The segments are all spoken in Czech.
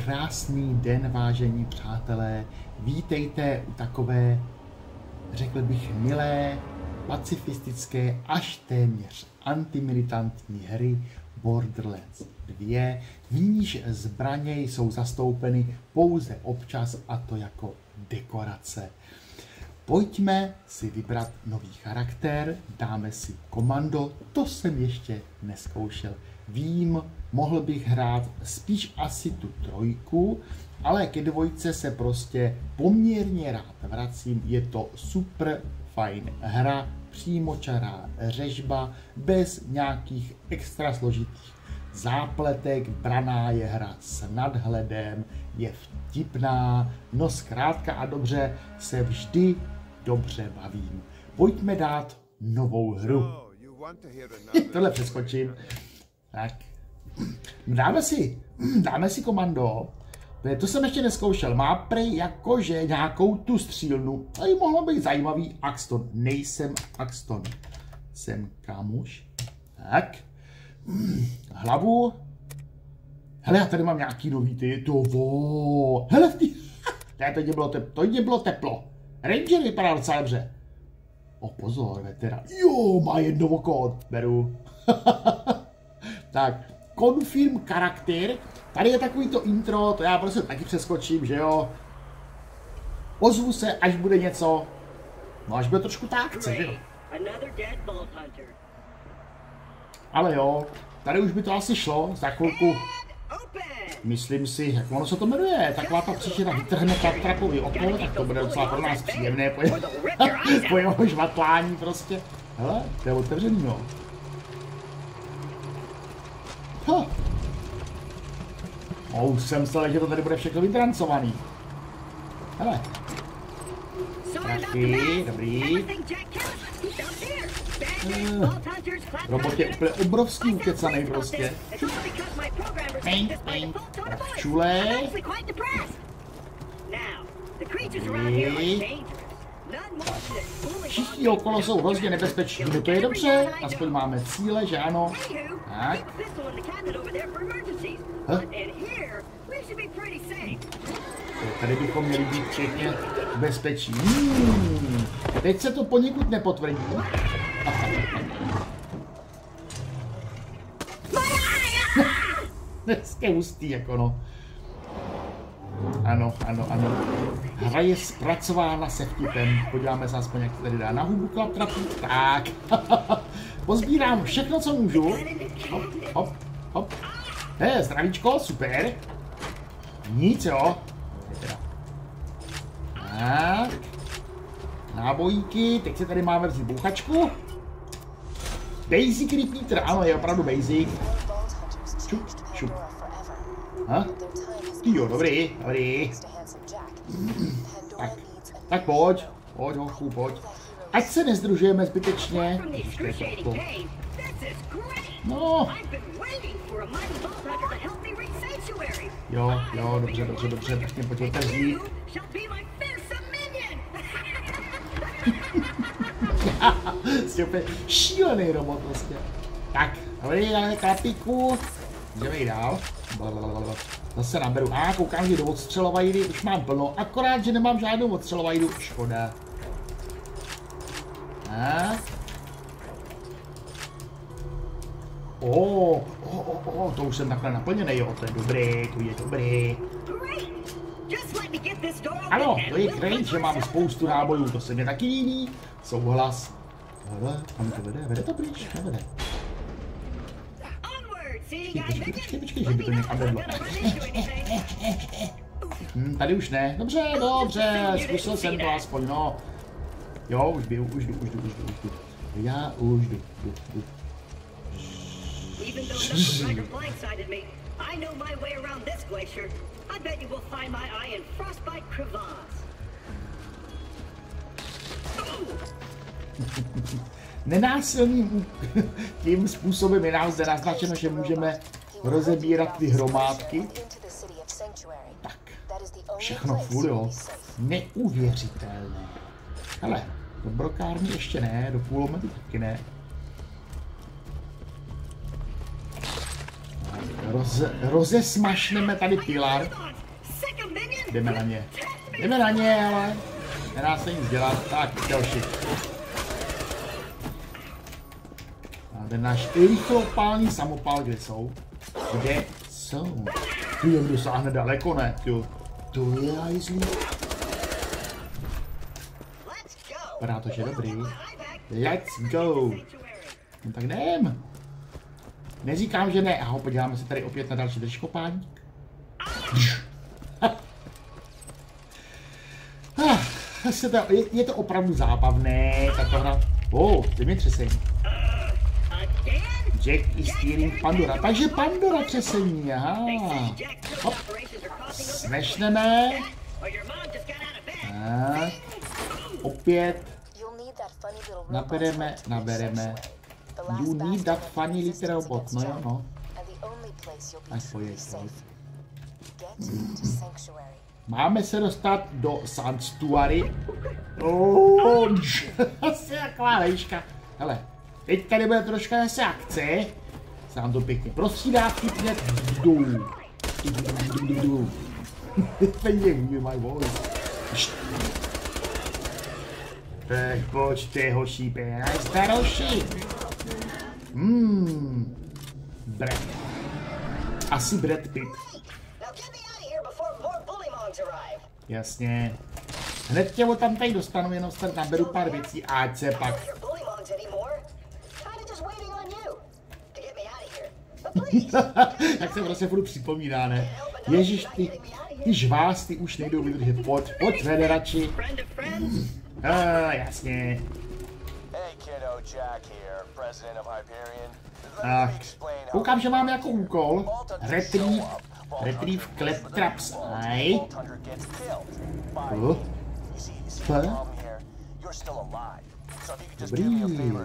Krásný den, vážení přátelé. Vítejte u takové, řekl bych, milé, pacifistické, až téměř antimilitantní hry Borderlands 2, v níž zbraně jsou zastoupeny pouze občas, a to jako dekorace. Pojďme si vybrat nový charakter, dáme si komando, to jsem ještě neskoušel. Vím, mohl bych hrát spíš asi tu trojku, ale ke dvojce se prostě poměrně rád vracím. Je to super fajn hra, přímočará řežba, bez nějakých extra složitých zápletek, braná je hra s nadhledem, je vtipná, no zkrátka a dobře se vždy dobře bavím. Pojďme dát novou hru. Tohle přeskočím. Tak. Dáme si komando. To jsem ještě neskoušel. Má prej jakože nějakou tu střílnu. Tady mohlo být zajímavý Axton. Nejsem Axton. Jsem Kamuš. Tak. Hlavu. Hele, já tady mám nějaký nový ty. Hele, to mě bylo teplo. Ranger vypadá docela dobře. Pozor, veterán. Jo, má jedno oko. Beru. Tak, confirm charakter. Tady je takový to intro, to já prostě taky přeskočím, že jo. Ozvu se, až bude něco. No, až bude trošku tákce, že jo. Ale jo, tady už by to asi šlo, za chvilku. Myslím si, jak ono se to jmenuje, taková ta příčina vytrhne trapový oko, tak to bude docela pro nás příjemné po jeho žvatlání prostě. Hele, to je otevřený, jo. Už jsem myslel, že to tady bude všechno vydrancovaný. Hele. Taky, dobrý. Robot je úplně obrovský ukecanej prostě. Čule. Všichni okolo jsou hrozně nebezpeční. No to je dobře, aspoň máme cíle, že ano. Tak. Tady bychom měli být všichni v bezpečí. Teď se to poněkud nepotvrdí. Dneska je hustý, jako no. Ano. Hra je zpracována se vtipem. Podíváme se aspoň, jak tady dá na hubu klatrapu. Tak. Pozbírám všechno, co můžu. Hop. Zdravíčko, super. Nic, jo. Tak. Nábojíky, teď se tady máme vzít bouchačku. Basic repeater, ano, je opravdu basic. Šup. Jo, dobrý. Tak pojď, hochu, pojď. Ať se nezdružujeme zbytečně. No. Jo, dobře, tak mě pojď otevřít. Jsi úplně šílený robot vlastně. Tak, dobrý, dáme klapíku. Jdeme dál. Zase naberu. Koukám, že do odstřelovajdy už mám plno. Akorát, že nemám žádnou odstřelovajdu. Škoda. To už jsem takhle naplněný, jo. To je dobrý. Ano, to je great, že mám spoustu nábojů. To se mi taky líbí. Souhlas. Hele, kam to vede? Vede to pryč? Nevede. Počkej, že by to někam vedlo. Tady už ne. Dobře, zkusil jsem to aspoň, no. Jo, už jdu. Já už jdu. Nenásilným tím způsobem je nám zde naznačeno, že můžeme rozebírat ty hromádky. Tak, všechno furt, jo. Neuvěřitelné. Hele, do brokárny ještě ne, do půlomety taky ne. rozesmašneme tady pilar. Jdeme na ně. Jdeme na ně, ale nedá se nic dělat. Tak, další. A ten náš rychlopálný samopál, kde jsou? Kde jsou? Tu jen dosáhne daleko, ne? To je hajzlí. Vypadá to, že dobrý. Let's go. No tak jdem. Neříkám, že ne. Aho, podíváme se tady opět na další držkopání. Je to opravdu zábavné, tato hra. Zemětřesení. Jack is stealing Pandora. Takže Pandora třesení, aha. Hop. Smašneme. Tak. Opět. Nabereme. You need that funny little robot. No jo, no. Až pojď. Máme se dostat do Sanctuary. Asi taková vejška. Hele, teď tady bude troška zase akce. Se nám to pěkně prostřídá, vtipně. My voice. Tak počte, hoší, pěnajste hoší. Brad. Asi Brad Pitt. Jasně. Hned tě tam tady dostanu, jenom se naberu pár věcí, ať se pak. Tak se prostě furt připomíná, ne? Ježiš, ty žvás, ty už nejdou vydržet. Pojď, federači. Jasně. Tak, koukám, že mám jako úkol. Retrieve Claptrap's Eye. Dobrý.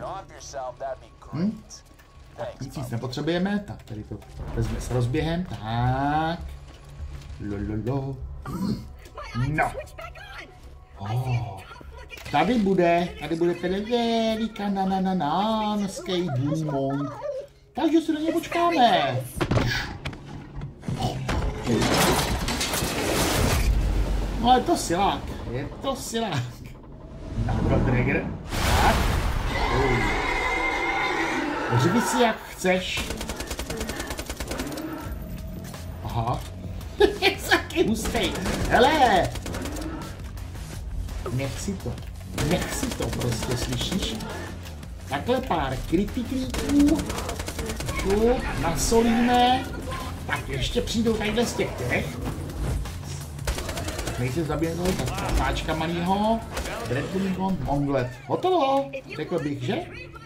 Tak, nic nepotřebujeme. Tak, tady to vezme s rozběhem. Tak. Lololo. No. Tady bude televizéríka nanskej boomong. Takže se do něj počkáme. No je to silák. Dobro, Dragger. Tak. Řivi si jak chceš. Aha. Je taky hustej. Hele. Nech si to prostě, slyšíš? Takhle pár kritiků. Nasolíme. Tak ještě přijdou tadyhle z těch. Nejsi zaběhnul, tak páčka malýho. Dreadbullingon, Monglet. Hotovo, řekl bych, že?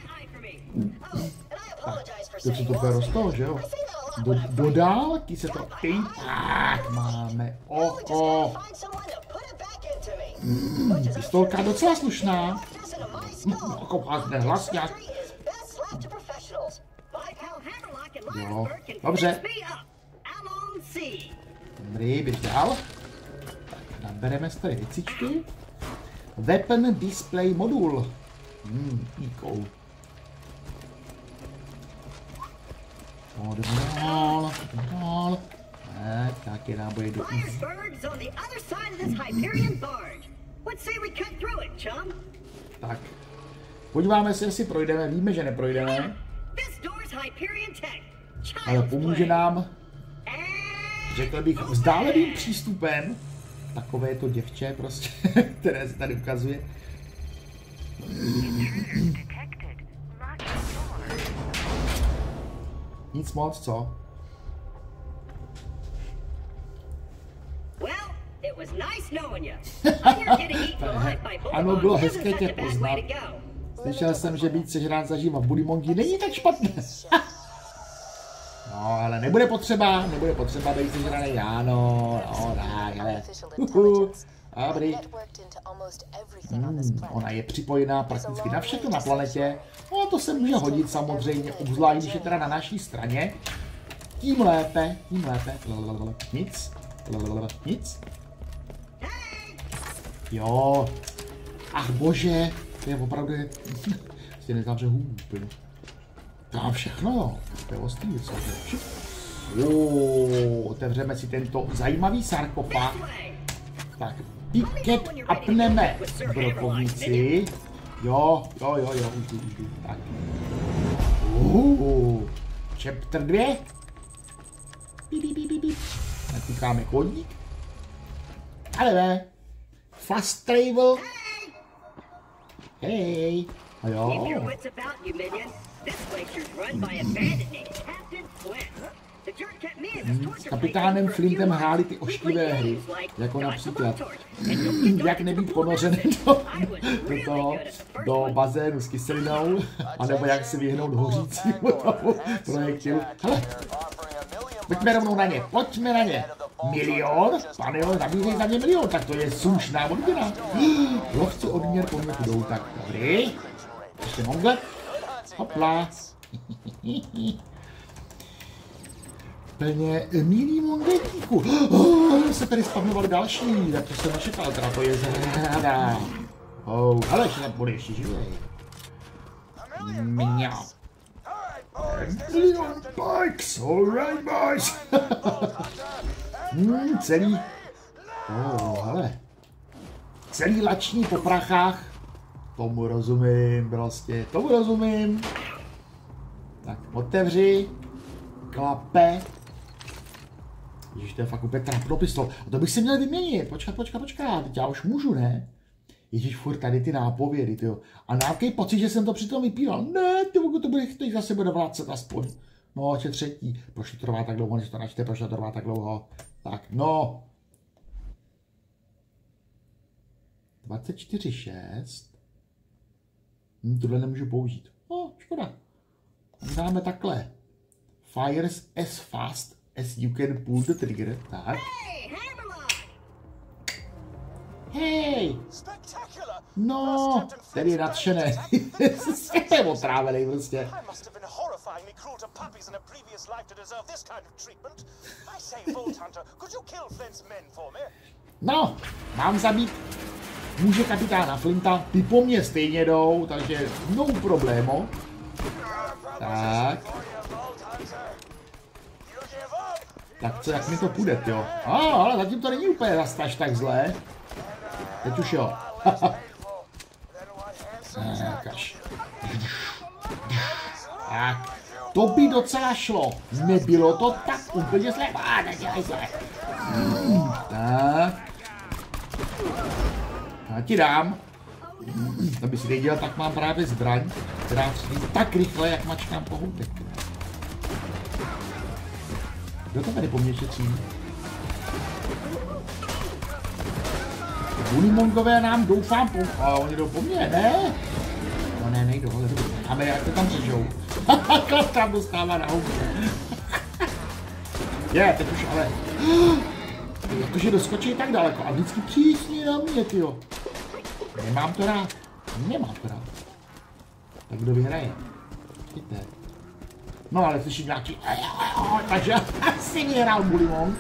Tak, to co to bude rostlo, že jo? Do dálky se to tak máme oko. Pistolka docela slušná. Hlas nějak. Jo, dobře. Dobrý, běž dál. Tak, nabereme z tady věcičky. Weapon Display Modul. Píkou. Dál. Tak je náboj do easy. Tak. Podíváme se, jestli projdeme. Víme, že neprojdeme. Ale pomůže nám, řekl bych, vzdáleným přístupem. Takové to děvče prostě, které se tady ukazuje. Nic moc, co? Ano, bylo hezké tě poznat. Slyšel jsem, že být sežrán zažívá v Bullimongi není tak špatné. No, ale nebude potřeba být sežraný, ano, no, tak, ale. Dobrý. Ona je připojená prakticky na všechno na planetě. No, to se může hodit samozřejmě, obzvlášť, když je teda na naší straně. Tím lépe. Nic. Jo. Ach bože, to je opravdu, prostě nezavře hůb. Dám všechno, jo. To je ostrý, co je. Otevřeme si tento zajímavý sarkofág. Tak, piket apneme brokovnici. Jo, už. Tak. Chapter 2. Natýkáme chodník. Ale ne. Fast travel. Hej. A jo. S kapitánem Flintem hráli ty ošklivé hry, jako například jak nebýt ponořený do bazénu s kyselinou, anebo jak se vyhnout hořícímu tomu projektilu. Hele, pojďme rovnou na ně, pojďme na ně. Milion? Pane jo, nabízej za mě milion, tak to je slušná odměna. Lovci odměr po mě budou, tak dobrý. Ještě mongle. Hopla. Plně milý mongetíku. Se tady spavnovali další, tak to jsem nečekal, teda to je zráda. Hele, ještě tam bude ještě živej. Mňau. Milion bikes, alright boys. Celý. Hele. Celý lační po prachách. Tomu rozumím, prostě, tomu rozumím. Tak, otevři. Klape. Ježiš, to je fakt úplně trapno pistol. A to bych si měl vyměnit. Počkat. Teď já už můžu, ne? Ježiš, furt tady ty nápovědy, tyjo. A nějaký pocit, že jsem to přitom vypíral. Ne, ty to bude, teď zase bude vracet aspoň. No, ještě třetí. Proč to trvá tak dlouho, než to načte, proč to trvá tak dlouho? Tak, no. 24.6. Tohle nemůžu použít. No, škoda. Dáme takhle. Fires as fast as you can pull the trigger. Tak. Hej! No, ten je nadšený. To je otrávený prostě. No, mám zabít. Může kapitána Flinta, ty po mně stejně jdou, takže no problémo. Tak. Tak co, jak mi to půjde, jo? Ale zatím to není úplně zas tak zlé. Teď už jo. Kaž. Tak. To by docela šlo. Nebylo to tak úplně zlé. Nedělej zlé. Tak. Já ti dám. Aby si věděl, tak mám právě zbraň, která střílí tak rychle, jak mačkám pohoutek. Kdo to tady po mně šetří? Bulimongové nám doufám a oni jdou po mně, ne? No ne, nejdou, ale dobrý. Máme, jak to tam řežou. Klap tam dostává na houbu. Je, teď už ale... Jakože doskočí tak daleko a vždycky přísně na mě, tyjo. Nemám to rád. Tak kdo vyhraje? Víte. No ale slyším nějaký... Takže asi vyhrál Bulimong.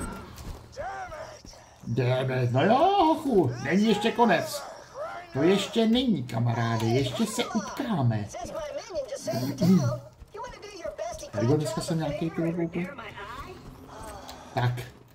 Damn, no jo, hochu, není ještě konec. To ještě není, kamaráde, ještě se utkáme. Tady dneska jsem nějaký pilovoupil. Tak.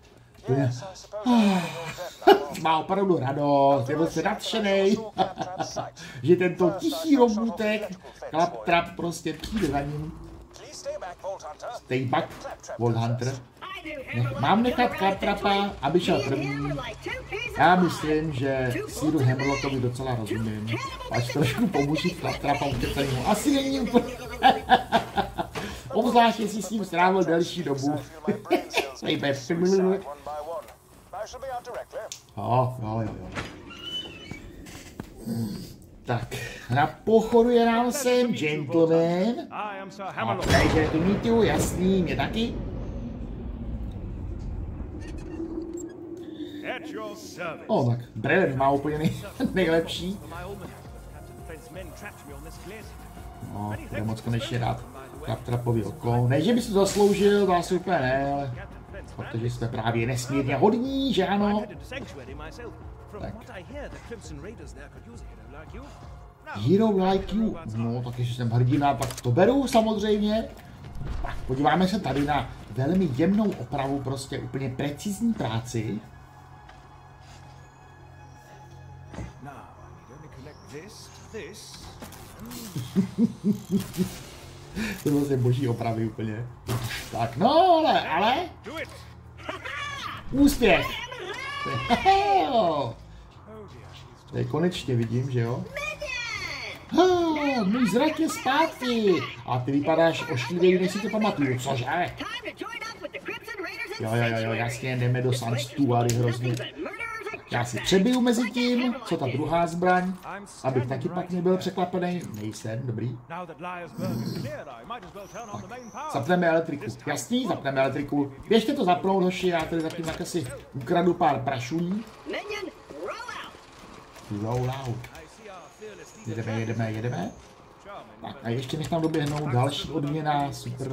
Má opravdu radost, je moc nadšenej, že tento tichý robůtek, Claptrap prostě přijde za ním. Stay back, Vault Hunter. Mám nechat Claptrapa, aby šel první. Já myslím, že Seedu Hammerlockovi docela rozumím. Až trošku pomůžu Claptrapa utěcenému. Asi není úplně. Obzvlášť, jestli s ním strávil delší dobu. Jo. Tak, na pochodu je nám sem gentleman. Takže tu mítiu, jasný, mě taky. Tak Breven má úplně nejlepší. No, bude moc konečně dát Claptrapovi oko. Ne, že by si to zasloužil, to asi úplně ne, ale... Protože jsme právě nesmírně hodní, že ano? Tak. Hero like you. No, tak když jsem hrdina, tak to beru samozřejmě. Tak, podíváme se tady na velmi jemnou opravu, prostě úplně precizní práci. To vlastně boží opravy úplně. Tak, no, ale... Úspěch! Tady konečně vidím, že jo? Můj zrak je zpátky! A ty vypadáš ošklivěji, než si to pamatuju, cože? Jo, jasně, jdeme do Sunstuary hrozně. Já si přebiju mezi tím, co ta druhá zbraň, abych taky pak nebyl překvapený. Nejsem, dobrý. Zapneme elektriku. Jasný, zapneme elektriku. Běžte to zapnout, hoši, já tady zatím tak asi ukradu pár prašulí. Roll out. Jedeme. Tak a ještě než tam doběhnou další odměna, super.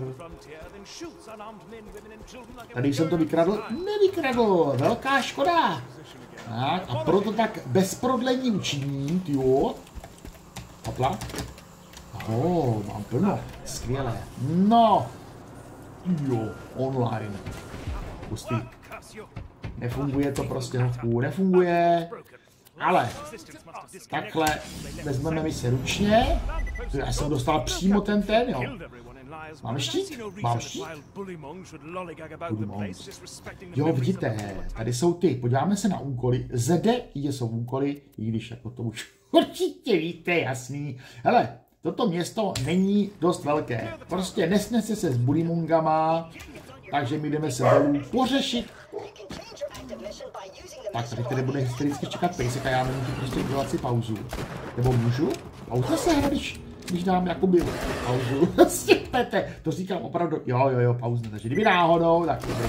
Tady jsem to vykradl? Nevykradl, velká škoda. Tak a proto tak bez prodlení učiním, jo. Hopla. Mám plno, skvělé. No. Jo, online. Pustý. Nefunguje to prostě, hovku, nefunguje. Ale takhle vezmeme mi se ručně. Já jsem dostal přímo ten, jo. Mám štít? Mám štít? Jo, vidíte, tady jsou ty. Podíváme se na úkoly. Zde jsou úkoly, i když jako to už určitě víte, jasný. Hele, toto město není dost velké. Prostě nesnese se s bulimungama, takže my jdeme se dolů pořešit. Tak tady tedy bude hystericky čekat pejsek a já nemůžu prostě udělat si pauzu. Nebo můžu? Pauza se hra, když dám jakoby pauzu. Stěpete, to říkám opravdu. Jo, pauzu. Takže kdyby náhodou, tak to bude.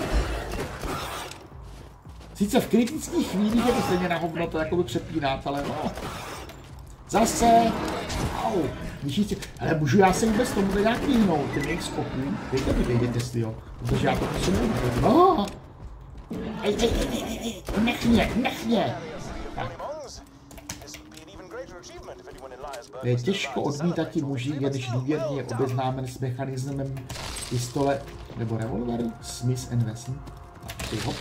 Sice v kritických chvílích je to stejně na hovno to jakoby přepínat, ale no. Zase. Au. Ale můžu já se vůbec tomu nějak vyhnout, těm jejich skokům. Dejte si, jo. Protože já to prostě nemůžu. No. Ej, nech mě. Je těžko odmítat ti muži, jenž důvěrně je obeznámen s mechanismem pistole nebo revolveru Smith & Wesson. Tak, hop.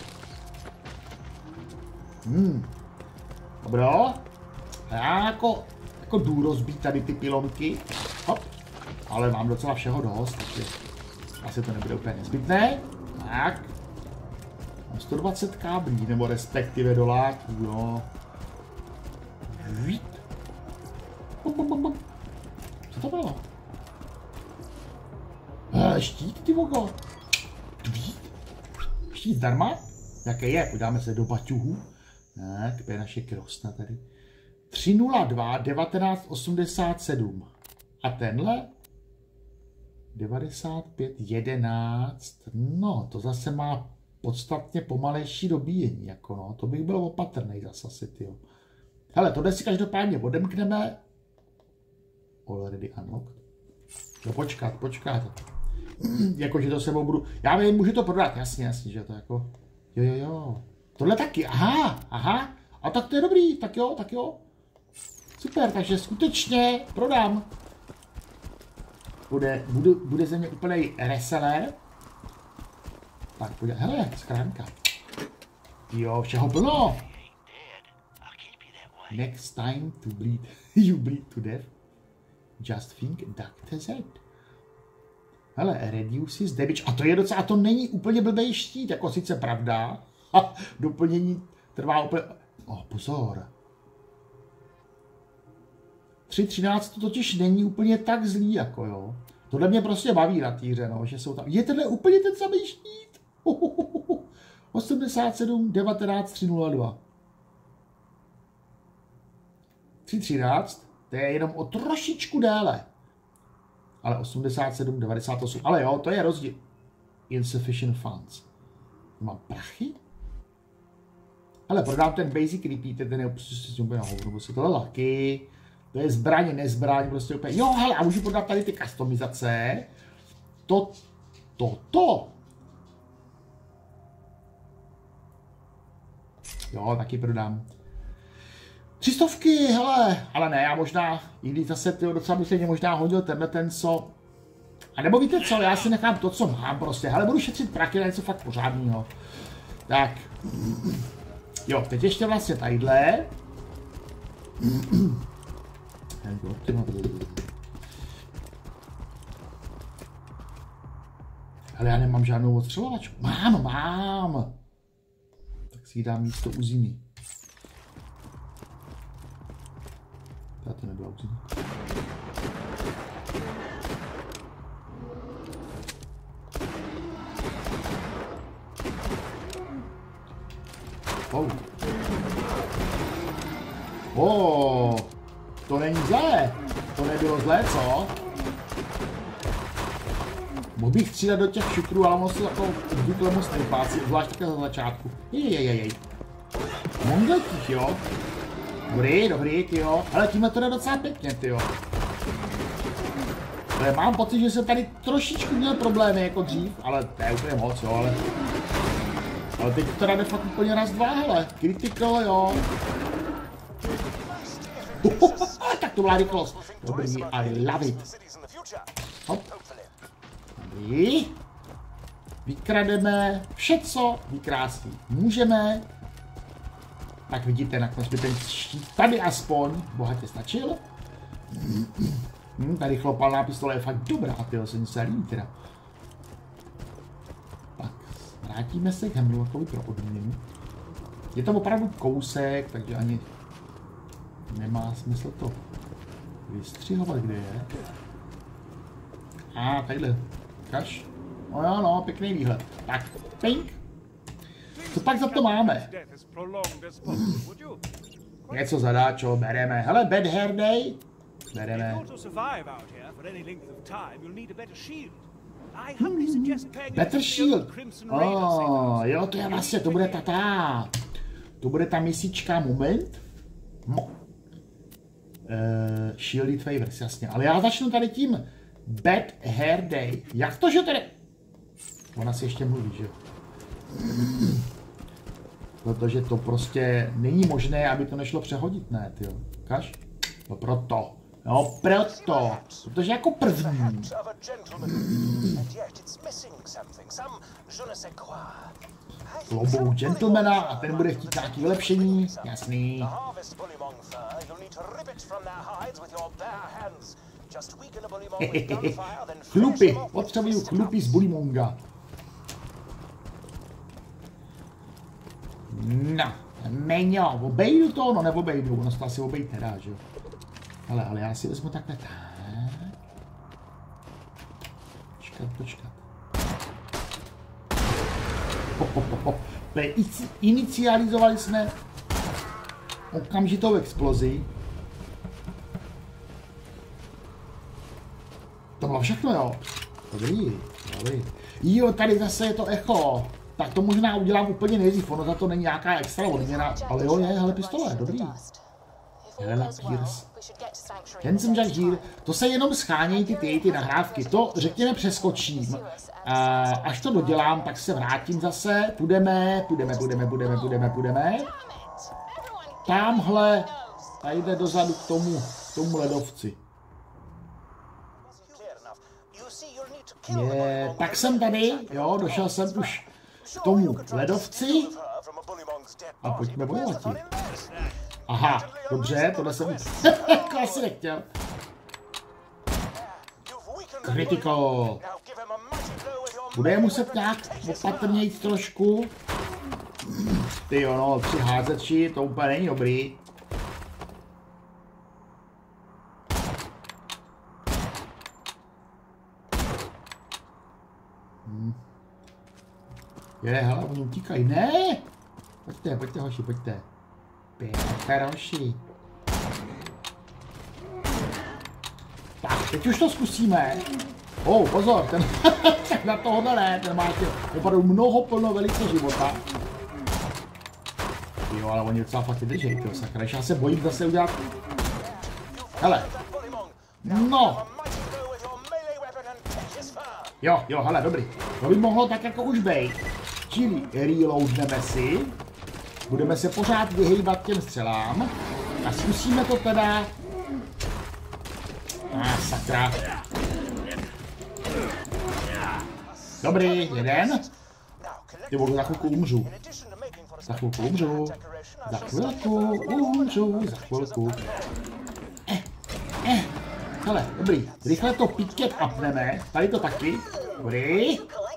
Dobro. Já jako jdu rozbít tady ty pilonky. Hop. Ale mám docela všeho dost, takže asi to nebude úplně nezbytné. Tak. 120 káblí, nebo respektive doláků, jo. Co to bylo? Štít, ty vogo. Štít zdarma? Jaké je? Podíváme se do baťuhu. Tak, to je naše krosna tady. 302 1987. A tenhle? 95 11. No, to zase má podstatně pomalejší dobíjení, jako no, to bych byl opatrný zase asi, tyjo. Hele, tohle si každopádně odemkneme. Already unlocked. No počkat. Jakože to sebou budu, já vím, můžu to prodat, jasně, že to jako, jo. Tohle taky, aha, a tak to je dobrý, tak jo. Super, takže skutečně prodám. Bude ze mě úplnej reseller. Tak pojď, hele, schránka. Jo, všeho plno. Next time to bleed, you bleed to death. Just think Dr. Z. Hele, reduces damage. A to je docela, to není úplně blbej štít, jako sice pravda. Doplnění trvá úplně, pozor. 3.13 to totiž není úplně tak zlý, jako jo. Tohle mě prostě baví na té hře, no, že jsou tam, je tenhle úplně ten samý štít. 87 19 302. 3.13, to je jenom o trošičku déle. Ale 87 98, ale jo, to je rozdíl. Insufficient funds. Mám prachy? Ale prodám ten basic repeater, ten je úplně na hovno, prostě tohle laky. To je zbraň, nezbraň, prostě úplně. Jo, hele, a můžu prodat tady ty customizace. To. Jo, taky prodám. 300, hele, ale ne, já možná, i když zase tyho docela by se mě možná hodil tenhle ten, co A nebo víte co, já si nechám to, co mám prostě, ale budu šetřit prachy na něco fakt pořádného. Tak. Jo, teď ještě vlastně tadyhle. Ale já nemám žádnou odstřelovačku. Mám. Tak si ji dám místo uziny. To nebyla uzina. To není zlé. To nebylo zlé, co? Mohl bych střílet do těch šutrů, ale moc jako obvykle moc nejpácí, zvlášť také za začátku. Jej. Mongeltík, jo? Dobrý, tyjo. Ale tímhle to jde docela pěkně, tyjo. Ale mám pocit, že jsem tady trošičku měl problémy jako dřív, ale to je úplně moc, jo, ale teď to jde fakt úplně raz, dva, hele. Critical, jo. Tak to byla rychlost. Dobrý, I love it. Hop. Dobrý. Vykrademe vše, co vykrásí můžeme. Tak vidíte, nakonec by ten štít tady aspoň bohatě stačil. Tady chlopalná pistole je fakt dobrá, tyjo, se mi se líbí teda. Tak, vrátíme se k Hemlockovi pro odměnu. Je to opravdu kousek, takže ani nemá smysl to vystřihovat, kde je. A tadyhle, kaž. No, pěkný výhled. Tak, pink. Co pak za to máme? Něco zadáčo, bereme. Hele, Bad Hair Day. Bereme. Better Shield. Jo, to je vlastně, to bude to bude ta misička, moment. Shielded Favors, jasně. Ale já začnu tady tím Bad Hair Day. Jak to, že tady... Ona si ještě mluví, že jo? Protože to prostě není možné, aby to nešlo přehodit, ne, tyjo. Kaž? No proto. No proto. Protože jako první. Klobouk gentlemana a ten bude chtít nějaký vylepšení. Jasný. Chlupy. Potřebuju chlupy z Bullywonga. No, Meňo, obejdu to, no neobejdu, ono se to asi obejít nedá, že jo. Ale já si vezmu takhle tak. Počkat. Inicializovali jsme okamžitou explozi. To bylo všechno, jo. Dobrý. Jo, tady zase je to echo. Tak to možná udělám úplně nejdřív, ono za to není nějaká extra odměna, ale jo, hele, pistole, dobrý. Helena Pierce. Handsome Jack Here, to se jenom schánějí ty nahrávky, to řekněme přeskočím. Až to dodělám, tak se vrátím zase, půjdeme. Tamhle, tady jde dozadu k tomu ledovci. Tak jsem tady, jo, došel jsem už k tomu ledovci a pojďme bojovat. Aha, dobře, tohle jsem asi nechtěl. Critical. Bude je muset nějak opatrnějc trošku. Tyjo, no, 3 házeči, to úplně není dobrý. Hele, oni utíkají. Ne! Pojďte, hoši, pojďte. Pěkně, hoši. Tak, teď už to zkusíme. Pozor, ten na tohohle ne, ten má opravdu mnoho plno velice života. Jo, ale oni docela fakt vydrží, tyjo, sakra, já se bojím zase udělat. Hele. No. Jo, hele, dobrý. To by mohlo tak jako už bejt. Čili reloadneme si. Budeme se pořád vyhejbat těm střelám. A zkusíme to teda... sakra. Dobrý, jeden. Ty vole, za chvilku umřu. Za chvilku umřu. Za chvilku umřu. Za chvilku. Hele, dobrý. Rychle to picket upneme. Tady to taky. Dobrý.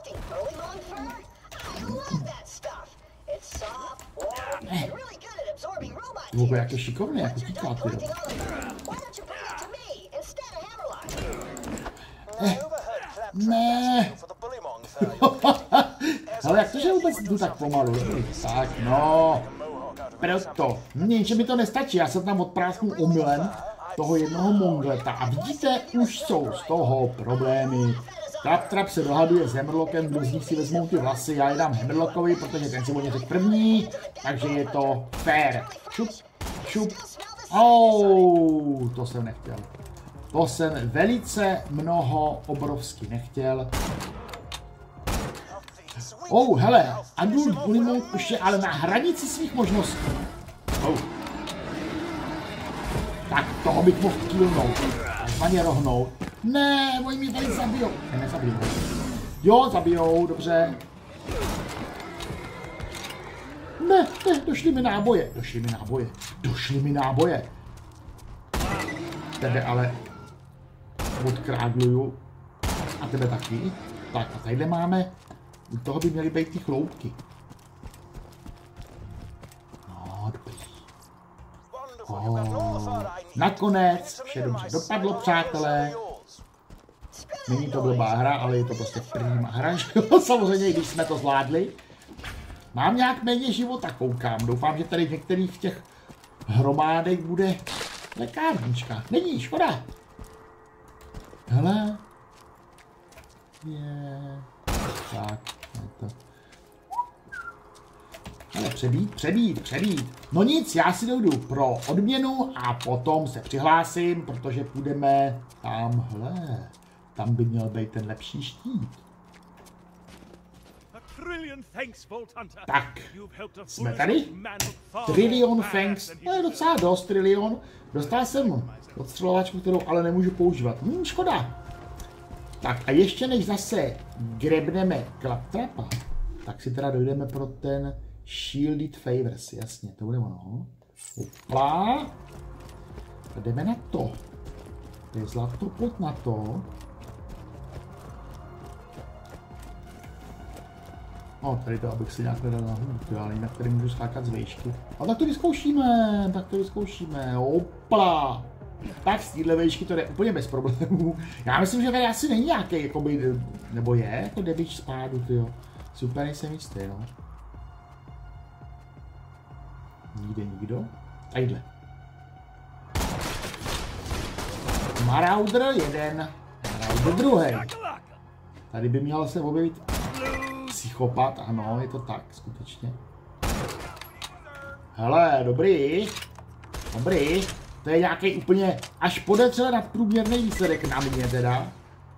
Vůbec jak je šikovný, jak utíká, ty. Ne. Ale jak to, že vůbec jdu tak pomalu? Tak, no. Proto. Mně, že mi to nestačí, já jsem tam odprásknul omylem toho jednoho mongleta. A vidíte, už jsou z toho problémy. Trap se dohaduje s Hammerlockem, kdo z nich si vezmou ty vlasy, já je dám Hammerlockovi, protože ten si o ně řekl první, takže je to fair. Šup, šup. To jsem nechtěl. To jsem velice obrovsky nechtěl. Hele, Adult Bulimon už je ale na hranici svých možností. Tak toho bych mohl killnout. Takzvaně rohnout. Ne, oni mě tady zabijou. Ne, nezabijou. Jo, zabijou, dobře. Ne, došly mi náboje. Tebe ale odkrádluju. A tebe taky. Tak a tadyhle máme. U toho by měly být ty chloupky. No, dobrý. Nakonec vše dobře dopadlo, přátelé. Není to blbá hra, ale je to prostě prýma hra. Samozřejmě, když jsme to zvládli. Mám nějak méně života, koukám. Doufám, že tady v některých těch hromádech bude lékárnička. Není, škoda. Hele. Tak, je to. Ale přebít. No nic, já si dojdu pro odměnu a potom se přihlásím, protože půjdeme tamhle. Tam by měl být ten lepší štít. Tak, jsme tady. Trillion thanks. No je docela dost, Trillion. Dostal jsem odstřelovačku, kterou ale nemůžu používat. Škoda. Tak a ještě než zase grebneme Claptrapa, tak si teda dojdeme pro ten Shielded Favors, jasně, to bude ono. Hopla. A jdeme na to. To je zlato, pojď na to. No, tady to, abych si nějak nedal na hůl, ale jinak tady můžu skákat z vejšky. A tak to vyzkoušíme, hopla. Tak z téhle vejšky to jde úplně bez problémů. Já myslím, že tady asi není nějaký, jakoby, nebo je, jako damage spádu, tyjo. Super, nejsem jistý, no. Nikdo? Tadyhle. Marauder jeden, Marauder druhý. Tady by měl se objevit psychopat, ano, je to tak, skutečně. Hele, dobrý. To je nějaký úplně až podezřele nadprůměrný výsledek na mě teda.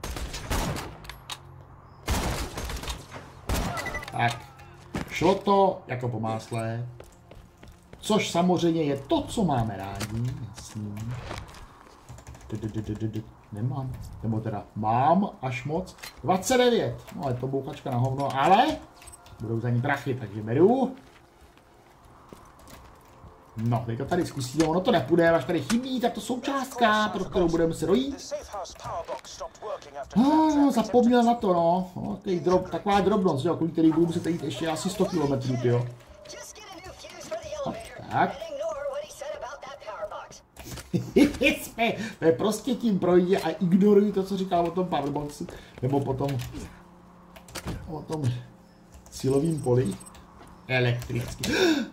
Tak, šlo to jako po másle. Což samozřejmě je to, co máme rádi, jasný. Nemám, nebo teda mám až moc. 29, no je to bouchačka na hovno, ale budou za ní prachy, takže beru. No, teď to tady zkusíme, ono to nepůjde, až tady chybí tato součástka, pro kterou budeme se dojít. Zapomněl na to, no. Taková drobnost, že jo, kvůli který budu muset jít ještě asi 100 km, jo. Tak. Prostě tím projde a ignorují to, co říkal o tom powerboxu, nebo potom o tom silovým poli elektrický.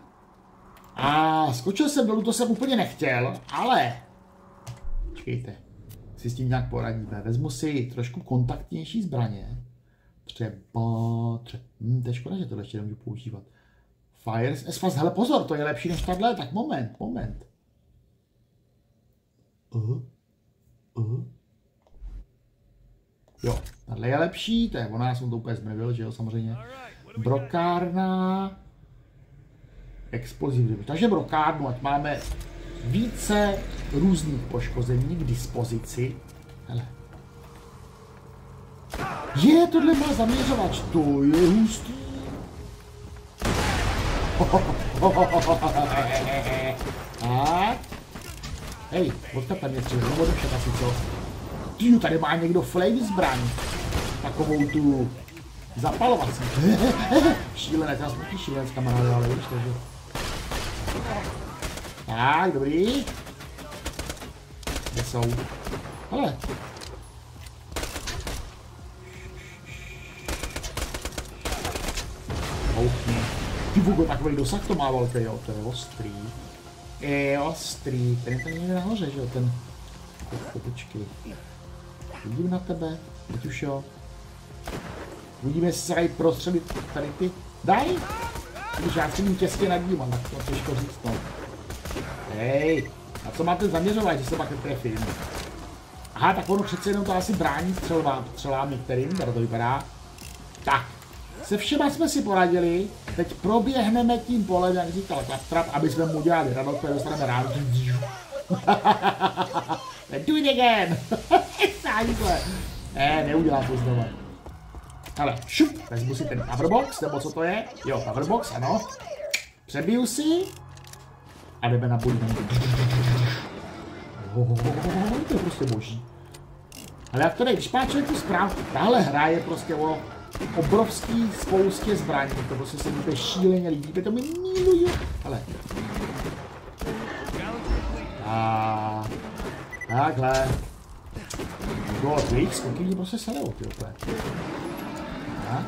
A skočil jsem dolů, to jsem úplně nechtěl, ale počkejte, si s tím nějak poradíme. Vezmu si trošku kontaktnější zbraně. Třeba, to je škoda, že tohle ještě nemůžu používat. Fires, Esfas, hele pozor, to je lepší než tahle, tak moment. Jo, tahle je lepší, to je ona, já jsem to úplně zmrvil, že jo, samozřejmě. Brokárna. Explozivní. Takže brokárnu, ať máme více různých poškození k dispozici. Hele. Je, tohle má zaměřovač, to je hustý. Tak. Hej, odkud tam je třeba, no odepřed asi co. Tyju, tady má někdo flame zbraň. Takovou tu zapalovací. Šílenec, já jsem taky šílenec kamaráde, ale víš, takže. Tak, dobrý. Kde jsou? Hele. Houpni. Ty vůbec takový dosah to má velký, jo, to je ostrý. Je ostrý, ten je tady někde nahoře, že jo, ten. Počkej. Vidím na tebe, teď už jo. Uvidíme, jestli se dají prostřelit tady ty. Daj! Když já jsem těsně nad ním, tak to těžko říct, no. Hej, a co máte zaměřovat, že se pak netrefím? Aha, tak ono přece jenom to asi brání střelám některým, tady to vypadá. Tak, se všema jsme si poradili, teď proběhneme tím polem, jak říkal Claptrap, aby jsme mu udělali radost, protože dostaneme ráno. Do it again! Neudělám to znovu. Hele, šup, vezmu si ten powerbox, nebo co to je? Jo, powerbox, ano. Přebiju si a jdeme na boj. To je prostě boží. Ale jak to jde, když má člověk tu zpráv, tahle hra je prostě o obrovský spoustě zbraní, to prostě se mi šíleně líbí, to mi miluju. Hele. Takhle. Do tvých skoky mě prostě serou, ty opět. Tak.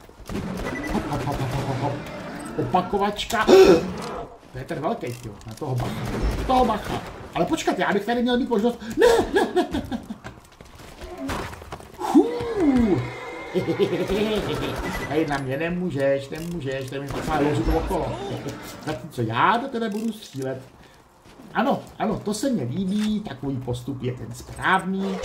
Hop. Opakovačka. To je ten velký, jo, na toho bacha. Toho bacha. Ale počkat, já bych tady měl mít možnost. Ne. Hej, na mě nemůžeš, to mi pak loží to okolo. Co já do tebe budu střílet. Ano, to se mně líbí, takový postup je ten správný.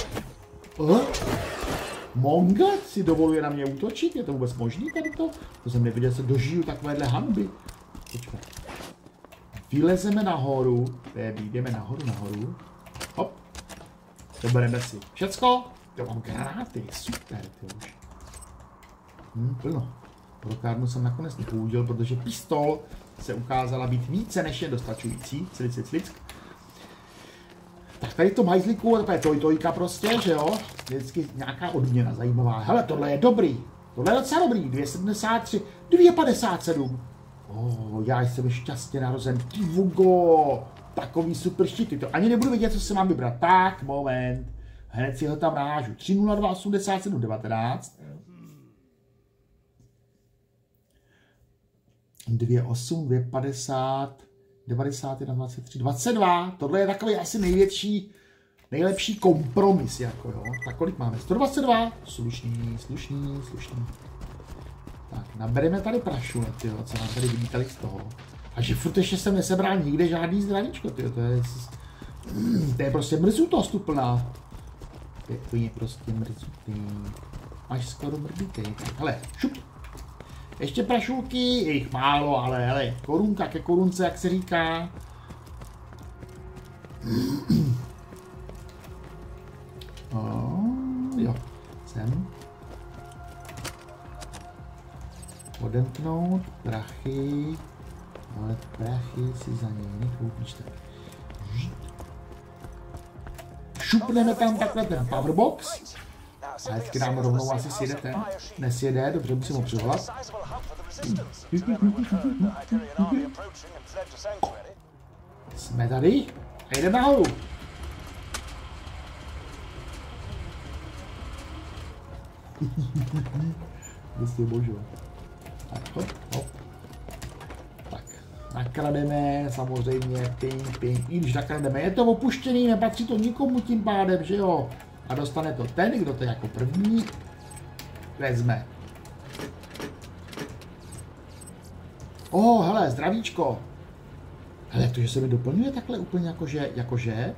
Monglet si dovoluje na mě útočit, je to vůbec možný tady to? To jsem neviděl, se dožiju takovéhle hanby. Počkej. Vylezeme nahoru, jdeme nahoru. Hop. Dobereme si všecko. To mám granáty, super, to už. Plno. Brokárnu jsem nakonec nepoužil, protože pistol se ukázala být více než je dostačující. Cilick. Tak tady to majzlíku, to je tojka prostě, že jo? Vždycky nějaká odměna zajímavá. Hele, tohle je dobrý. Tohle je docela dobrý. 273, 257. Já jsem šťastně narozen. Ty vugo. Takový super štíty. To ani nebudu vědět, co se mám vybrat. Tak, moment. Hned si ho tam nahážu. 302 87 19. 28, 250, 91, 23, 22. Tohle je takový asi nejlepší kompromis, jako jo. Tak kolik máme? 122. Slušný. Tak, nabereme tady prašulet, jo, co nám tady vylítali z toho. A že furt ještě jsem nesebral nikde žádný zdravíčko, tyjo, to je prostě mrzutost úplná. To je prostě mrzutý. Až skoro mrdutý. Hele, šup. Ještě prašulky, je jich málo, ale hele, korunka ke korunce, jak se říká. Jo, sem. Odemknout, prachy, ale prachy si za něj nekoupíšte. Šupneme tam takhle ten powerbox. A vždycky nám rovnou asi sjede ten. Nesjede, dobře, musím ho přivolat. Jsme tady a jdeme nahoru. Vlastně božo. Tak, hop. Tak, nakrademe, samozřejmě, ping. I když nakrademe, je to opuštěný, nepatří to nikomu tím pádem, že jo? A dostane to ten, kdo to jako první vezme. Hele, zdravíčko. Hele, to, že se mi doplňuje takhle úplně jakože.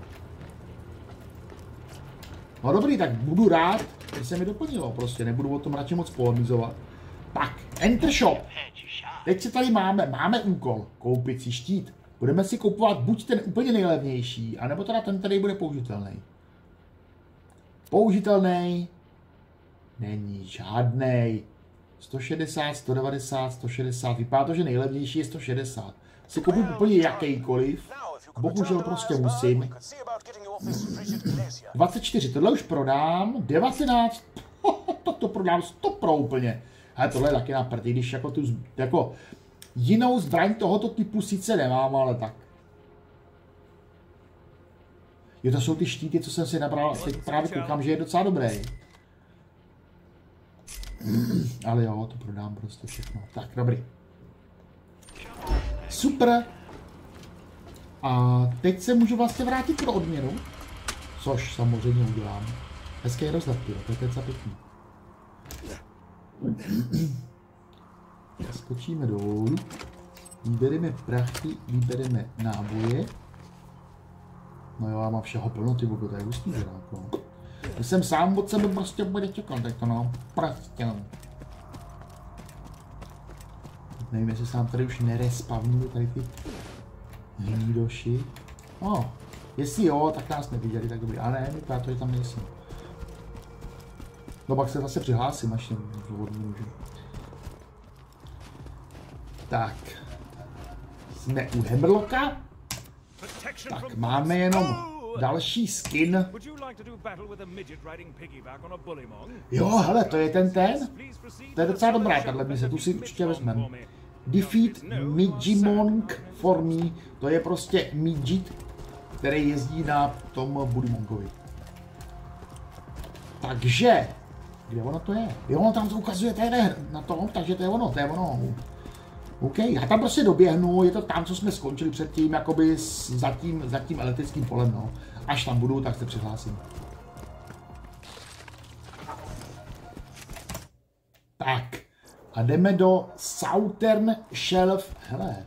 No dobrý, tak budu rád, že se mi doplnilo, prostě nebudu o tom radši moc polemizovat. Tak, Enter Shop. Teď si tady máme úkol, koupit si štít. Budeme si kupovat buď ten úplně nejlevnější, anebo teda ten, který bude použitelný. Není žádnej. 160, 190, 160. Vypadá to, že nejlevnější je 160. Si koupím úplně jakýkoliv. Bohužel prostě musím. 24, tohle už prodám. 19, to prodám 100 pro úplně. Ale tohle je taky na prdy, když jako tu, jako jinou zbraň tohoto typu sice nemám, ale tak. Jo, to jsou ty štíty, co jsem si nabral, teď právě koukám, že je docela dobrý. Ale jo, to prodám prostě všechno. Tak, dobrý. Super. A teď se můžu vlastně vrátit pro odměnu. Což samozřejmě udělám. Hezký rozhled, to je teď za pěkný. Skočíme dolů. Vybereme prachy, vybereme náboje. No jo, já mám všeho plno, ty vogo, to je hustý jako. Když jsem sám od sebe prostě bude čekat, tak to no, prostě no. Nevím, jestli se nám tady už nerespavnili tady ty hlídoši. Jestli jo, tak nás neviděli, tak dobrý. A ne, vypadá to, že tam nejsem. No pak se zase přihlásím, až můžu. Tak. Jsme u Hammerlocka. Tak máme jenom další skin. Jo, hele, to je ten. To je docela dobrá, tahle mise, tu si určitě vezmeme. Defeat Midgimong for me. To je prostě Midget, který jezdí na tom Budimongovi. Takže, kde ono to je? Jo, ono tam to ukazuje tady na tom, takže to je ono. OK, já tam prostě doběhnu, je to tam, co jsme skončili předtím, jakoby za tím elektrickým polem, no. Až tam budu, tak se přihlásím. Tak, a jdeme do Southern Shelf, hele.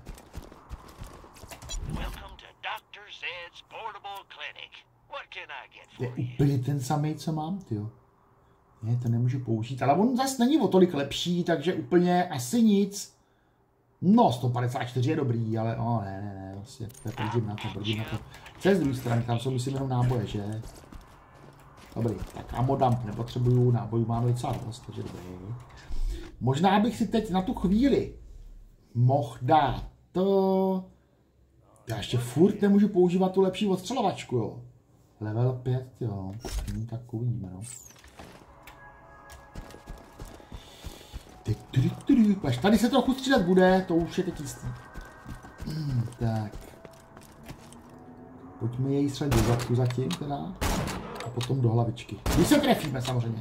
Je úplně ten samý, co mám, tyjo. Ne, to nemůžu použít, ale on zase není o tolik lepší, takže úplně asi nic. No, 154 je dobrý, ale ne, vlastně, prdím na to. Co je z druhé strany, tam jsou myslím jenom náboje, že? Dobrý, tak ammo dump nepotřebuju, nábojů máme docela dost, takže dobrý. Možná bych si teď na tu chvíli mohl dát to... Já ještě furt nemůžu používat tu lepší odstřelovačku, jo. Level 5, jo, tak uvidíme, no. Až tady se trochu střídat bude, to už je teď jistý. Tak. Pojďme jej střelit do zadku zatím teda. A potom do hlavičky. Když se trefíme samozřejmě.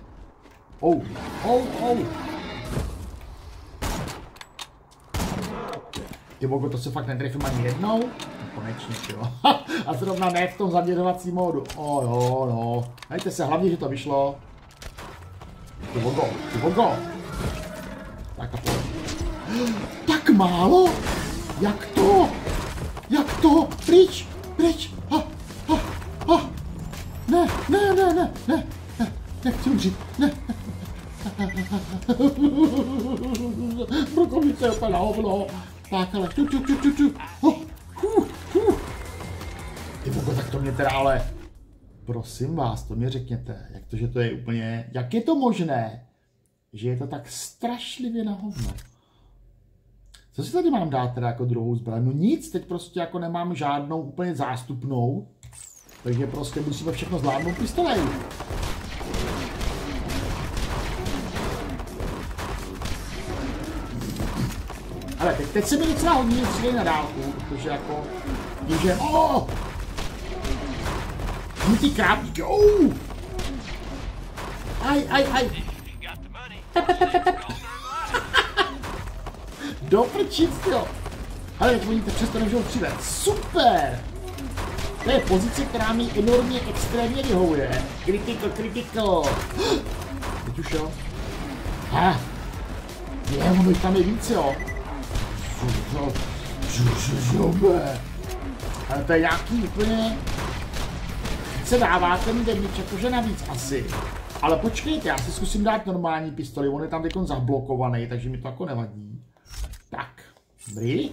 Ty bogo, to se fakt netrefím ani jednou. Konečně, jo. A zrovna ne v tom zaměřovacím módu. Jo, no. Hejte se, hlavně, že to vyšlo. Ty bogo. Tak a pojď. Tak málo? Jak to? Pryč. Ne. Nechci umřít. Ne. Brokovnice je úplně na hovno. Tak, ale tu. Ty bogo, tak to mě teda ale... Prosím vás, to mě řekněte. Jak to, že to je úplně... Jak je to možné? Že je to tak strašlivě na hovno. Co si tady mám dát teda jako druhou zbraň? No nic, teď prostě jako nemám žádnou úplně zástupnou. Takže prostě musíme všechno zvládnout pistolej. Ale teď se mi docela hodně střílej na dálku, protože jako... Že... Ty krápníky, Aj. Do prčic, jo. Ale jak oni přesto nemůžou střílet. Super! To je pozice, která mi enormně extrémně vyhovuje. Critical. Teď už jo. Ono jich tam je víc, jo. Ale to je nějaký úplně... Se dává ten damage jakože navíc asi. Ale počkejte, já si zkusím dát normální pistoli, on je tam teď zablokovaný, takže mi to jako nevadí. Tak, dobrý.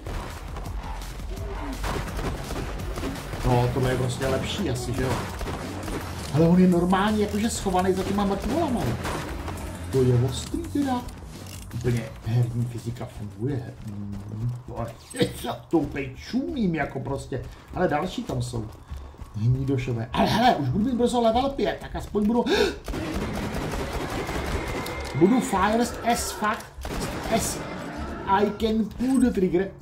No, tohle je prostě lepší asi, že jo. Ale on je normálně jakože schovaný za těma mrtvolama. To je ostrý teda. Úplně herní fyzika funguje. Já to úplně čumím jako prostě. Ale další tam jsou. Hnídošové. Ale hele, už budu mít brzo level 5, tak aspoň budu fires as fuck as I can pull the trigger.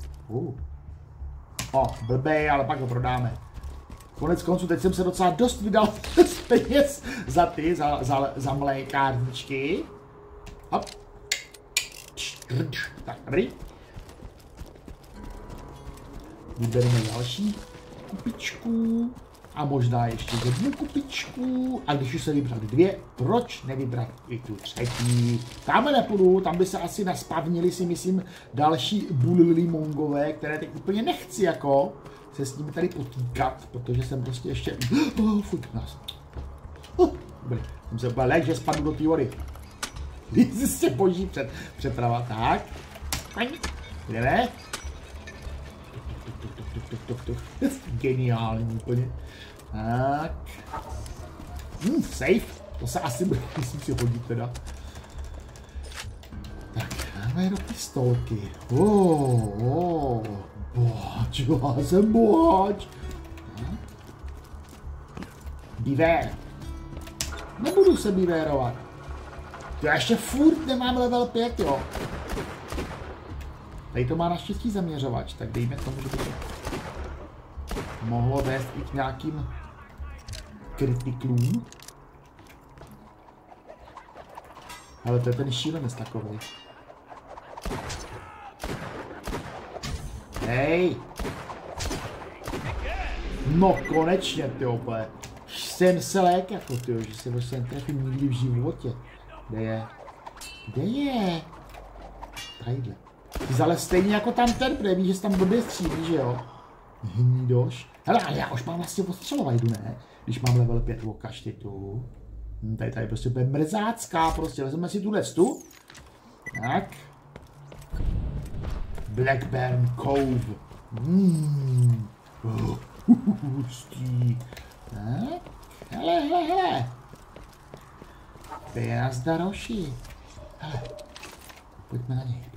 Blbej, ale pak ho prodáme. Konec konců, teď jsem se docela dost vydal z peněz za mlékárničky. Hop. Tak, dobrý. Vybereme další kupičku. A možná ještě jednu kupičku. A když už se vybrali 2, proč nevybrat i tu třetí? Tam nepůjdu, tam by se asi naspavnili, si myslím, další bullimongové, které teď úplně nechci jako se s nimi tady potýkat, protože jsem prostě ještě... Fuck nás. Dobrý, jsem se úplně lek, že spadnu do té vody. Když se boží přeprava, tak. Jdeme. Geniální úplně. Tak. Safe. To se asi bude, myslím si hodit teda. Tak, dáme do pistolky. Bohač, já jsem bohač. Beware. Nebudu se bewárovat. Já ještě furt nemám level 5, jo. Tady to má naštěstí zaměřovač, tak dejme tomu, že by to mohlo vést i k nějakým kritiklům. Ale to je ten šílenec takový. Hej! No konečně, ty opé. Jsem se lék jako ty, že se prostě netrefím nikdy v životě. Kde je? Kde je? Tadyhle. Ale stejně jako tam ten, protože víš, že se tam blbě střílí, že jo? Hnídoš. Hele, ale já už mám vlastně ostřelovajdu, ne? Když mám level 5, ukaž ty tu. Tady prostě bude mrzácká, prostě vezmeme si tuhle stu. Tak. Blackburn Cove. Hustý. Tak. Hele. Nazdar, hoši. Hele. Pojďme na něj.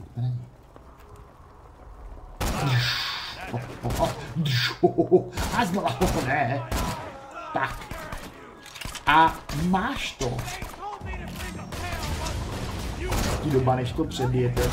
A znova, ne. Tak. A máš to. Ti doba, než to přebijete.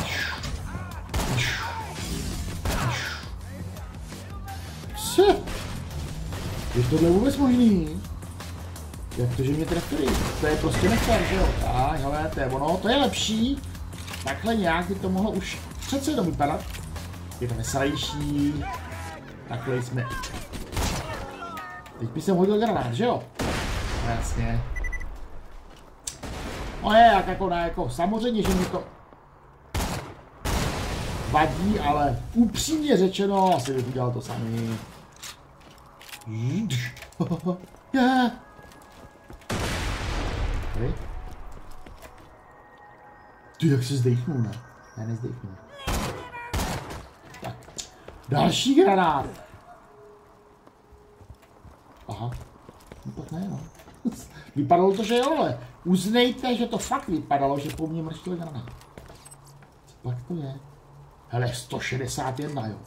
Je tohle vůbec možný? Jak to, že mě trefili? To je prostě nefér, že jo? Tak, hele, to je ono, to je lepší. Takhle nějak by to mohlo už přece jenom vypadat. Je to veselější. Takhle jsme. Teď by jsem hodil granát, že jo? No, jasně. No je, jako samozřejmě, že mi to vadí, ale upřímně řečeno, asi bych udělal to samý. Ty, jak se zdechnul, ne? Já nezdechnul. Tak. Další granát. Aha. No tak ne, no. Vypadalo to, že jo, ale uznejte, že to fakt vypadalo, že po mně mrštil granát. Co pak to je? Hele, 161, jo.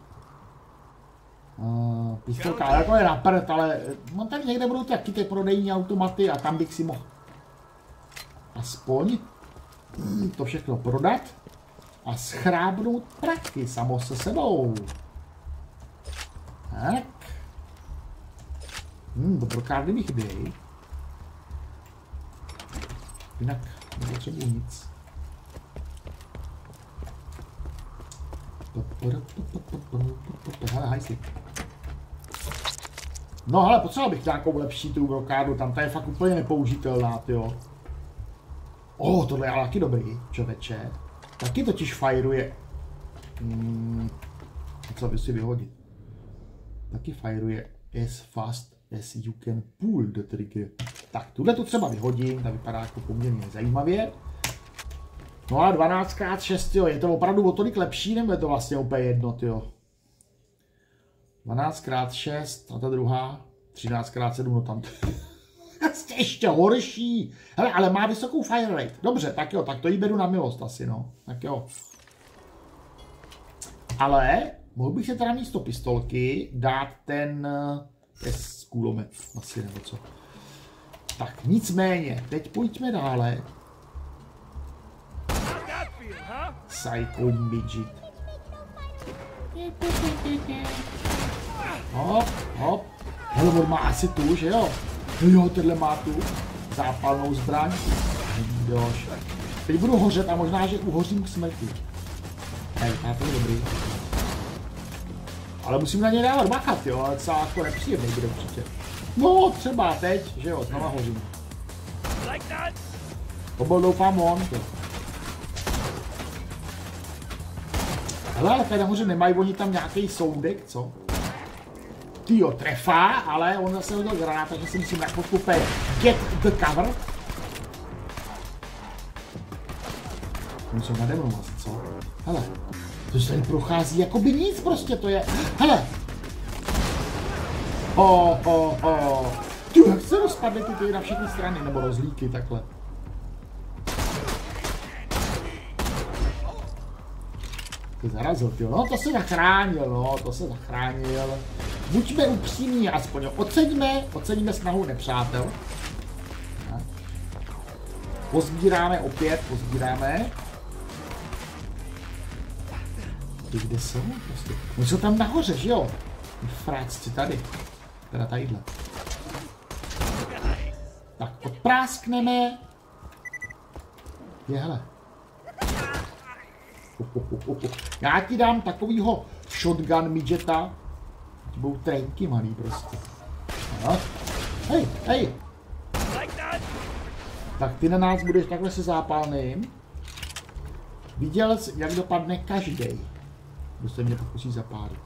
Pistolka, jako je na prd, ale no, tady někde budou taky ty prodejní automaty a tam bych si mohl aspoň to všechno prodat a schrábnout prachy samo se sebou. Tak. Do brokárny mi chybějí. Jinak nepotřebuji nic. Hele, hajsli. No hele, potřeboval bych nějakou lepší tu brokárnu, tam ta je fakt úplně nepoužitelná, tyjo. Tohle je ale taky dobrý, čověče. Taky totiž fajruje. Co by si vyhodit? Taky fajruje as fast as you can pull the trigger. Tak, tuhle tu třeba vyhodím, ta vypadá jako poměrně zajímavě. No a 12x6, jo, je to opravdu o tolik lepší, nebo je to vlastně úplně jedno, jo? 12x6, a ta druhá, 13x7, no tam. ještě horší. Hele, ale má vysokou fire rate. Dobře, tak jo, tak to jí beru na milost asi, no. Tak jo. Ale mohl bych se teda místo pistolky dát ten kulomet asi, nebo co. Tak, nicméně, teď pojďme dále. Psycho Midget. Hop, hop. Hele, on má asi tu, že jo? Jo, tenhle má tu zápalnou zbraň. Jož. Teď budu hořet a možná, že uhořím k smrti. Hej, to je dobrý. Ale musím na ně dávat bachat, jo, ale celá jako nepříjemný bude určitě. No, třeba teď, že jo, znova hořím. To byl doufám on. Hele, ale tady nahoře nemají oni tam nějaký soudek, co? Tyjo, trefá, ale on zase hodil granát, takže si musím na chvilku get the cover. Oni jsou nade mnou asi, co? Hele, to se tady prochází jako by nic prostě, to je... Hele! Tyjo, jak se rozpadly ty na všechny strany, nebo rozlíky, takhle. To zarazil, tyjo, no to se zachránil, no, to se zachránil. Buďme upřímní aspoň, oceňme snahu nepřátel. Pozbíráme opět, Ty kde jsou prostě? Oni jsou tam nahoře, že jo? Frácci tady. Teda tadyhle. Tak, odpráskneme. Je, hele. Já ti dám takovýho shotgun midgeta. Ti budou trenky malý prostě. Aha. Hej, hej. Tak ty na nás budeš takhle se zápalným. Viděl jsi, jak dopadne každý. Kdo se mě pokusí zapálit.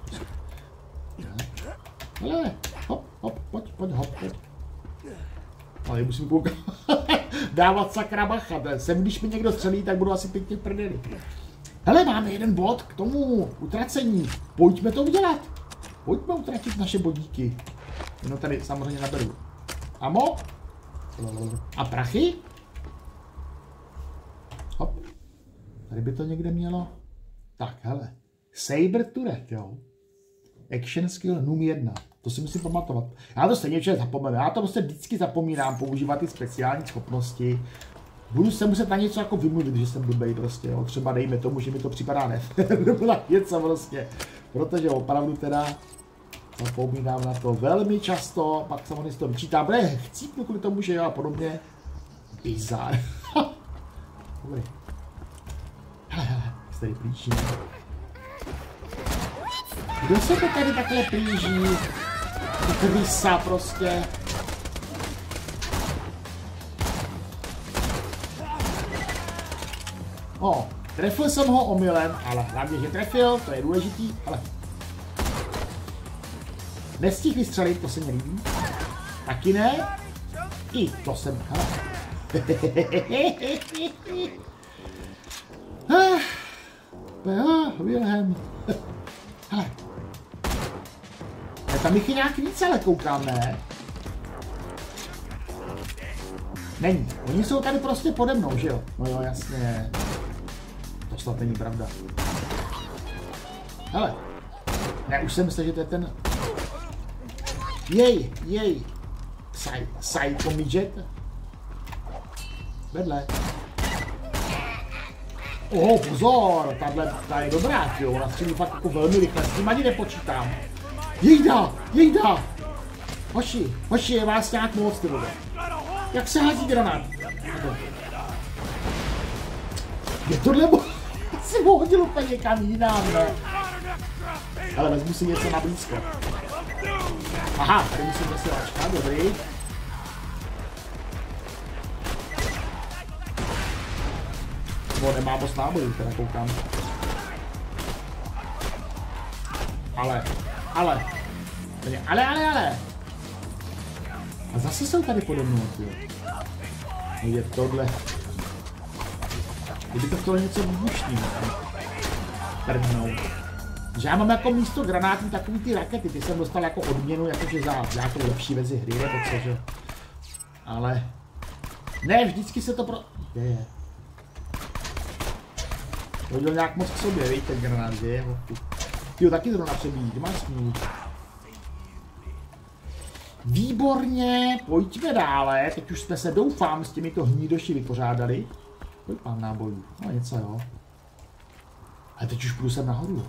Hele, hop, pojď, hop. Ale musím koukat. Dávat sakra bacha. Sem, když mi někdo střelí, tak budu asi pěkně v prdeli. Hele, máme jeden bod k tomu utracení. Pojďme to udělat. Pojďme utratit naše bodíky. No tady samozřejmě naberu. Amo? A prachy? Hop. Tady by to někde mělo. Tak, hele. Saber turret, jo. Action skill num 1. To si musím pamatovat. Já to stejně včera zapomenu. Já to prostě vždycky zapomínám používat ty speciální schopnosti. Budu se muset na něco jako vymluvit, že jsem blbej prostě, jo. Třeba dejme tomu, že mi to připadá nefér, něco prostě. Protože opravdu teda zapomínám na to velmi často, pak samozřejmě si to vyčítám, chcípnu kvůli tomu, že jo a podobně. Bizar. Dobrý. Hele, se tady plíží. Kdo se to tady takhle plíží? Krysa prostě. Trefil jsem ho omylem, ale hlavně, že trefil, to je důležitý, ale... Nestihl vystřelit, to se mi líbí. Taky ne. I to jsem... Wilhelm. Hele. Tam jich je nějak víc, ale koukám, ne? Není. Oni jsou tady prostě pode mnou, že jo? No jo, jasně. To snad není pravda. Hele. Ne, už jsem myslel, že to je ten... Jej. Psycho midget. Vedle. Pozor, ta je dobrá, jo, ona střílí fakt jako velmi rychle, s tím ani nepočítám. Jejda! Hoši, je vás nějak moc, ty vole. Jak se hází granát? Je tohle si ho hodil úplně někam jinam, ne? Ale vezmu si něco na blízko. Aha, tady musím zase ačka, dobrý. No, nemá moc nábojů, teda koukám. Ale. A zase jsou tady pode mnou, tyjo. No je tohle. Kdyby to chtělo něco výbušným. Prdnou. Že já mám jako místo granátů takový ty rakety, ty jsem dostal jako odměnu, jakože za nějakou lepší verzi hry, nebo co, že? ale ne, vždycky se to Kde je? Hodil nějak moc k sobě, víš, ten granát, že je? Jo, taky zrovna přebíjí, ty máš smůlu. Výborně, pojďme dále, teď už jsme se doufám s těmito hnídoši vypořádali. Kolik mám nábojů? No něco jo. Ale teď už půjdu sem nahoru.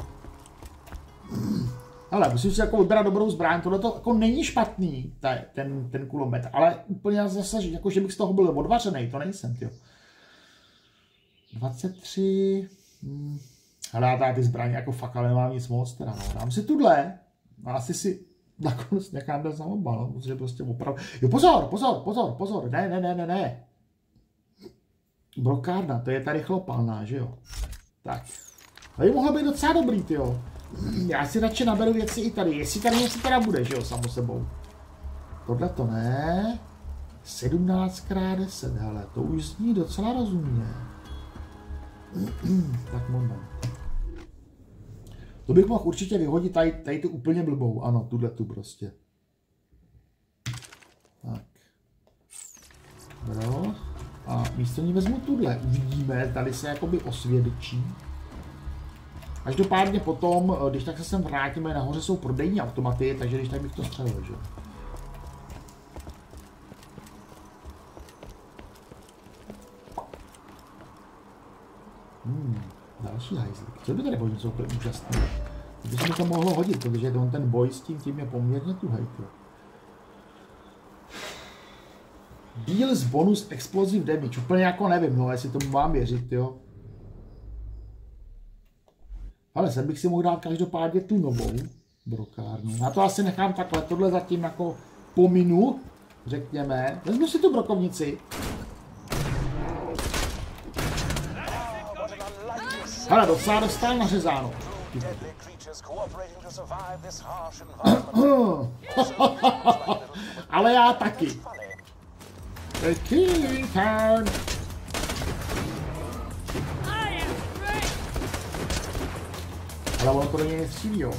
Ale musím si jako vybrat dobrou zbraň, tohle to jako není špatný, ten kulomet, ale úplně zase, jako že bych z toho byl odvařený, to nejsem, tyjo. 23... Ale já tady ty zbraně jako fakt, ale nemám nic moc, teda no. Dám si tuhle, a asi si nakonec nechám dát za obal, no, protože prostě opravdu... Jo, pozor, ne. Brokárna, to je ta rychlopalná, že jo. Tak. Tady mohlo být docela dobrý, tyjo. Já si radši naberu věci i tady, jestli tady něco teda bude, že jo, samo sebou. Tohle to ne. 17x10, hele, to už zní docela rozumně. Tak moment. To bych mohl určitě vyhodit tady tu úplně blbou, ano, tu prostě. Tak. Dobro. A místo ní vezmu tuhle, uvidíme, tady se jakoby osvědčí. Každopádně potom, když tak se sem vrátíme, nahoře jsou prodejní automaty, takže když tak bych to střelil, že? Další hajzlík. Co by tady bylo něco úplně úžasné? Kdyby se mi to mohlo hodit, protože ten boj s tím je poměrně tuhej. Deals bonus explosive damage. Úplně jako nevím, no, jestli tomu mám věřit, jo. Ale sem bych si mohl dát každopádně tu novou brokárnu. Na to asi nechám takhle, tohle zatím jako pominu, řekněme. Vezmu si tu brokovnici. Ale docela dostal nařezáno. Ale já taky. The killing turn. Ale ono to do něj nestřílí, jo.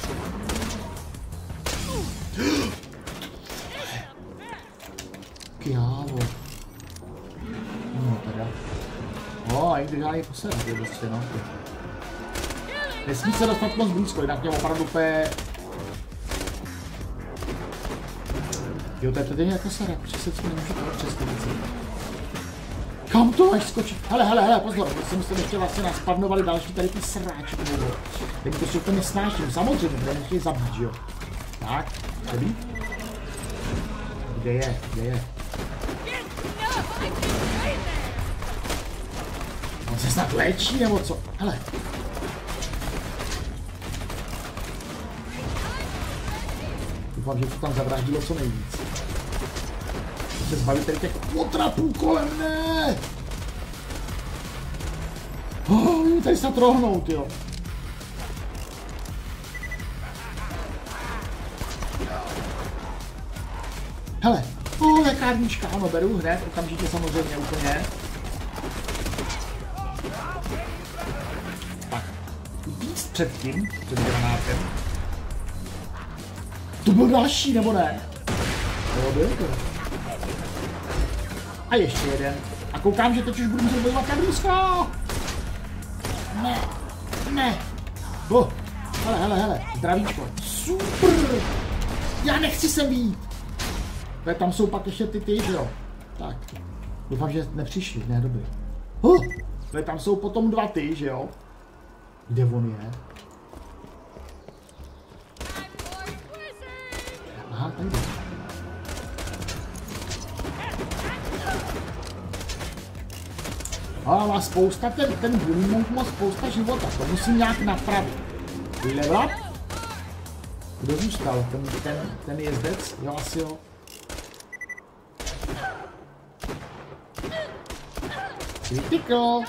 Kjávo. No teda. No, a jim držá posedat, je prostě, no. Nesmí se dostat moc blízko, jinak mě opravdu úplně... Jo, to je tady jako sedat, protože se tím nemůžu tohle přestěnici. Kam to máš skočit? Hele, pozor, my jsme se ještě vlastně naspadnovali další tady ty sráči, tak to si úplně nesnáším, samozřejmě, kde nechtějí zabít, že jo. Tak, dobrý. Kde je? On se snad léčí, nebo co? Hele. Doufám, že to tam zavraždilo co nejvíc. Se zbavit tady těch potrapů kolem, ne! Tady se trohnout, jo. Hele, lékárnička, ano, beru hned, okamžitě samozřejmě úplně. Tak, víc před granátem. To byl další, nebo ne? Jo, byl to. A ještě jeden. A koukám, že teď už budu muset bojovat na blízko. Ne. Hele, zdravíčko. Super. Já nechci sem být. Tam jsou pak ještě ty, že jo. Tak. Doufám, že nepřišli, ne, dobrý. Tam jsou potom dva ty, že jo. Kde on je? Aha, tady. Ale má spousta, ten Bully má spousta života, to musím nějak napravit. Level up? Kdo zůstal? Ten jezdec? Jo, asi jo. Critical.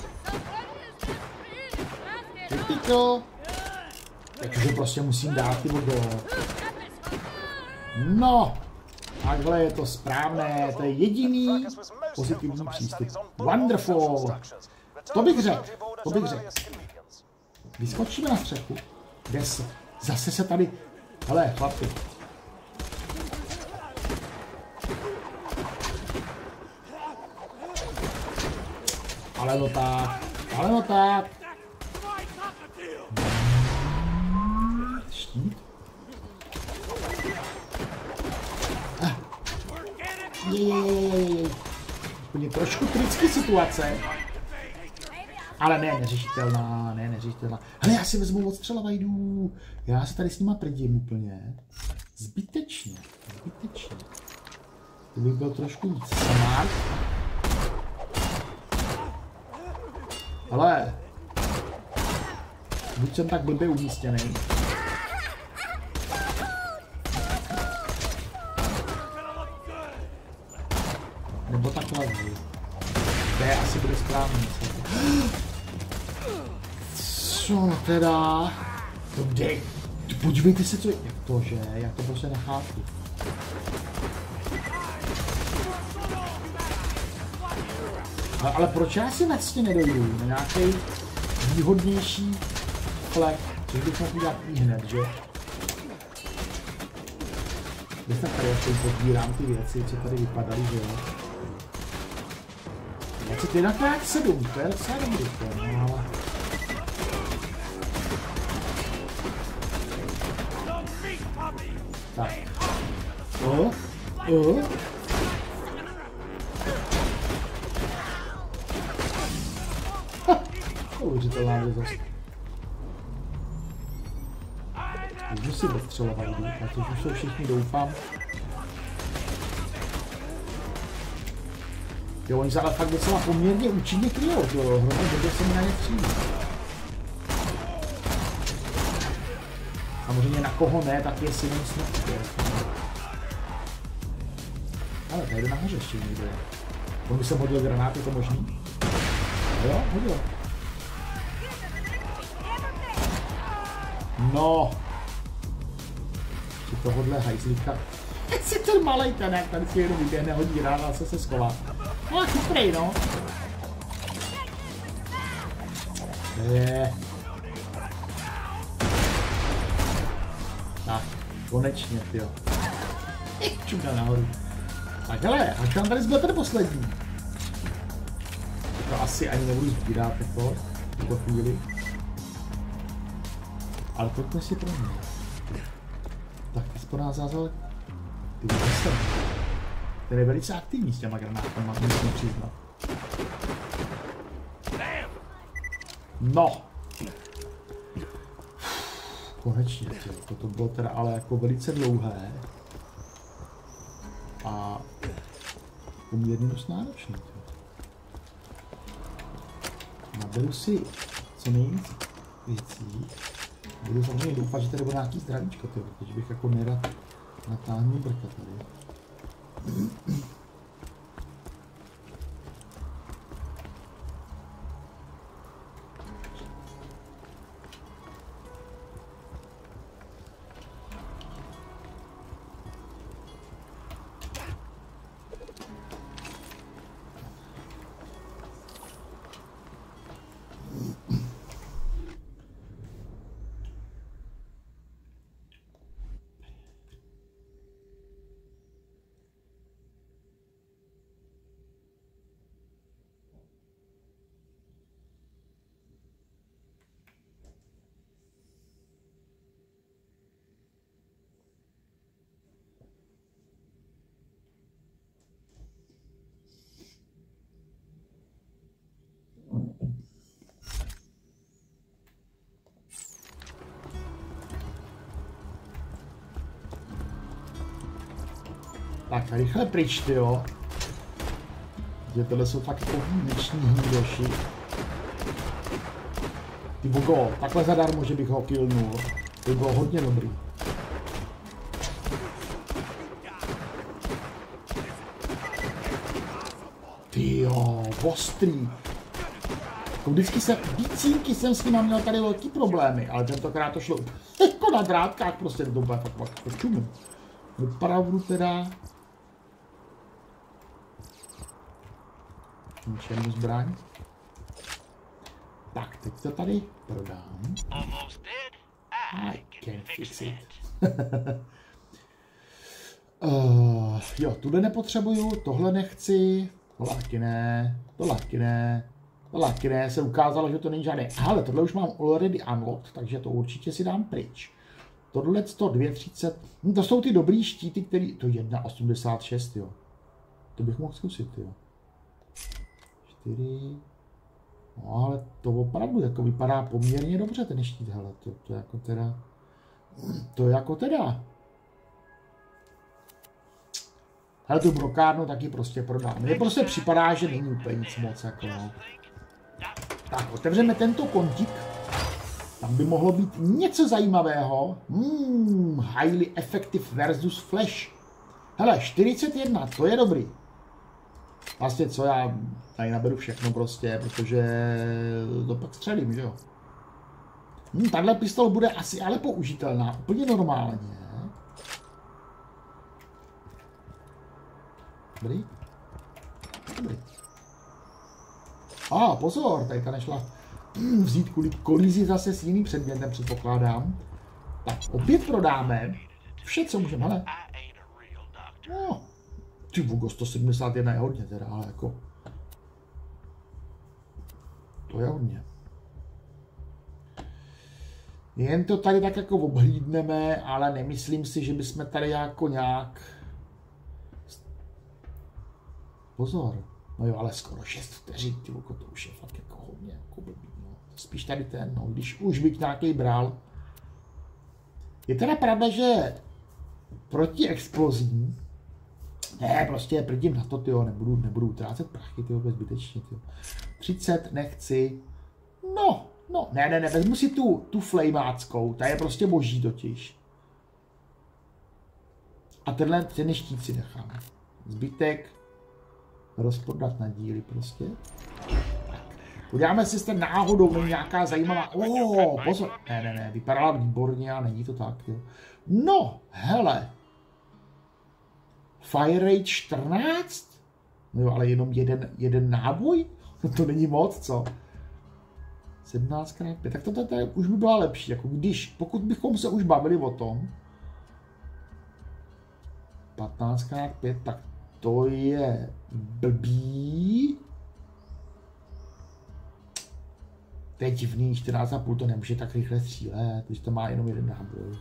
Takže prostě musím dát ty vodo. No. Takhle je to správné, to je jediný pozitivní přístup. Wonderful. To bych řekl. Vyskočíme na střechu. Kde se? Zase se tady... Hele, chlapi. Ale no tak, ale no tak. Štít. Jej. Úplně trošku tricky situace. Ale ne, neřešitelná. Hele, já si vezmu odstřelovajdu. Já se tady s nima prdím úplně. Zbytečně. To bych byl trošku víc smart. Ale buď jsem tak blbě umístěný. Nebo takhle. To je asi bude správně. Co teda? To kde? Podívejte se, co je. Jak to, že? Já to prostě nechápu. Ale proč já si vlastně nedojdu na nějaký výhodnější flek, což bych mohl udělat i hned, že? Když tak tady ještě podbírám ty věci, co tady vypadaly, že jo? 21x7, to je docela dobrý, no ale... Tak. Neuvěřitelná drzost. Můžu si odstřelovat, protože už jsou všichni, doufám. Jo, oni se ale fakt docela poměrně účinně kryjou, jo, hrozně dobře se mi na ně přijde. Samozřejmě na koho ne, tak je silný smrt. Ale tady jde nahoře ještě někdo je. On by se hodil granát, je to možný? Jo, hodil. No. Či tohodle hajzlíka. Si ten malej ten, jak tady si jenom vyběhne, hodí rád a se schová. No a chytrej, no. Je. Tak, konečně, tyjo. Čuka nahoru. Tak hele, až tam tady zbyl ten poslední. To asi ani nebudu sbírat jako v tuto chvíli. Ale pojďme si pro mě. Tak aspoň nás zázal. Ty jsem. Ten je velice aktivní s těma granátama, musím přiznat. No. Konečně, toto bylo teda ale jako velice dlouhé. A poměrně dost náročný. Naberu si co nejvíc věcí. Budu samozřejmě doufat, že tady bude nějaký zdravíčko, protože bych jako nerad natáhnul brka tady. Tak rychle pryč, jo. Že tohle jsou fakt jako výjimeční hnídoši. Ty bogo, takhle zadarmo, že bych ho killnul. To by bylo hodně dobrý. Tyjo, ostrý. Jako vždycky vícínky jsem s nima měl tady velký problémy, ale tentokrát to šlo jako na drátkách, prostě to bylo fakt čumu. Opravdu teda. Ničemu zbraň. Tak, teď to tady prodám. I can fix it. Jo, tuhle nepotřebuju, tohle nechci, tohle taky ne, tohle taky ne. Taky ne, se ukázalo, že to není žádné. Ale tohle už mám already unlocked, takže to určitě si dám pryč. Tohle 2,30. To jsou ty dobrý štíty, který... To 1,86, jo. To bych mohl zkusit, jo. 4. No ale to opravdu jako vypadá poměrně dobře ten štít, hele. To jako teda... To jako teda... Hele, tu brokárnu taky prostě prodám. Mně prostě připadá, že není úplně nic moc, jako no. Tak, otevřeme tento kontík. Tam by mohlo být něco zajímavého. Highly effective versus flash. Hele, 41, to je dobrý. Vlastně co, já tady naberu všechno prostě, protože to pak střelím, že jo. Tahle pistol bude asi ale použitelná, úplně normálně. Dobrý. Dobrý. Pozor, tady ta nešla vzít kvůli kolizi zase s jiným předmětem, předpokládám. Tak, opět prodáme vše, co můžeme, hele. No, ty Vugo 171 je hodně teda, ale jako. To je hodně. Jen to tady tak jako obhlídneme, ale nemyslím si, že bychom tady jako nějak... Pozor. No jo, ale skoro 6 vteřin, ty Vugo, to už je fakt jako hodně jako blbý, no. Spíš tady ten, no, když už bych nějaký bral. Je teda pravda, že proti explozím, ne, prostě prdím na to, tyjo, nebudu utrácet prachy, tyjo, zbytečně, tyjo. 30 nechci, ne, vezmu si tu flamáckou, ta je prostě boží totiž. A ten štít si nechám. Zbytek rozprodat na díly prostě. Tak. Podíváme si, jestli náhodou není nějaká zajímavá... Pozor. Ne, vypadala výborně a není to tak, jo. No, hele. Fire Rate 14? No jo, ale jenom jeden náboj? To není moc, co? 17x5, tak to už by byla lepší, jako pokud bychom se už bavili o tom. 15x5, tak to je blbý. To je divný, 14,5 to nemůže tak rychle střílet, když to má jenom jeden náboj.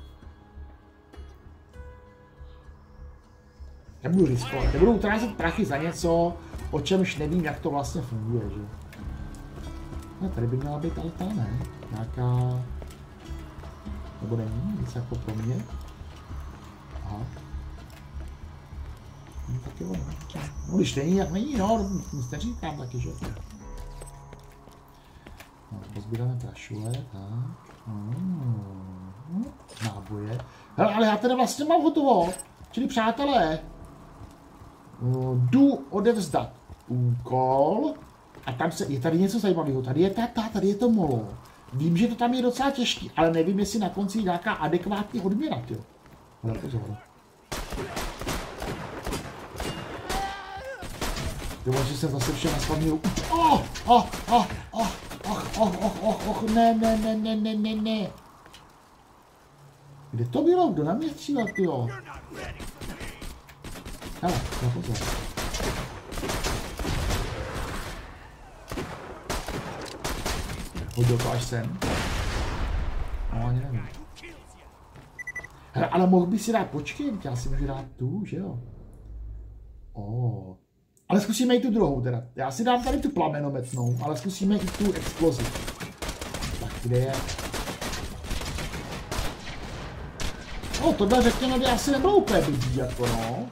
Nebudu riskovat, nebudu utrácet prachy za něco, o čemž nevím, jak to vlastně funguje, že? No, tady by měla být ale ta, ne? Nějaká... Nebo není, nic jako pro mě. Aha. No, tak jo, no, když není, jak není, no, nic neříkám taky, že? No, pozbíráme prašule, tak. Náboje. Hele, ale já teda vlastně mám hotovo. Čili přátelé, jdu odevzdat úkol a tam je tady něco zajímavého. Tady je tady je to molo. Vím, že to tam je docela těžký, ale nevím, jestli na konci je nějaká adekvátní odměna, jo. Ale pozor. Jo, že jsem zase všem nastavil. Ne. Kde to bylo? Kdo na mě střílel, tyjo? Hele, no pozor. Hodil to až sem. No, ani nevím. Hele, ale mohl by si dát, počkej, já si můžu dát tu, že jo? Ale zkusíme i tu druhou teda. Já si dám tady tu plamenometnou, ale zkusíme i tu explozi. Tak, kde je? Tohle řekněme by asi nebylo úplně blbý, jako no.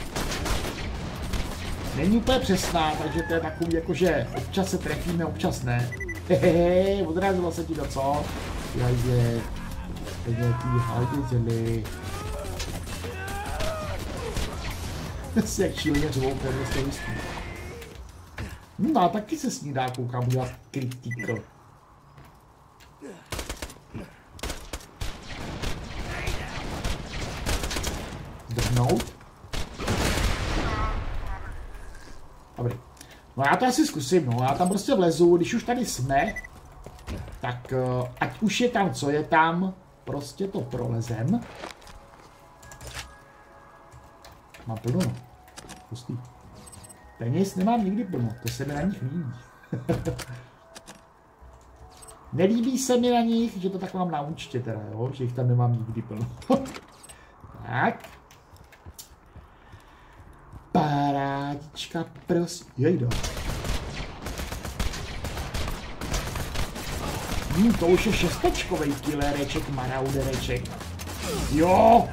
Není úplně přesná, takže to je takový jako, že občas se trefíme, občas ne. Hehehe, odrazilo se ti to, co? Jajde, hajděli. Si jak šíleně řvou, pevně jste jistý. No a taky se s ní dá, koukám, udělat critical. Drhnout. Dobrý. No já to asi zkusím, no, já tam prostě vlezu, když už tady jsme, tak ať už je tam, co je tam, prostě to prolezem. Mám plno. Pustý. Peněz nemám nikdy plno, to se mi na nich líbí. Nelíbí se mi na nich, že to tak mám na účtě teda, jo? Že jich tam nemám nikdy plno. Tak. Parádička, prostě. Jejda. To už je šestečkovej killereček, maraudereček. Jo!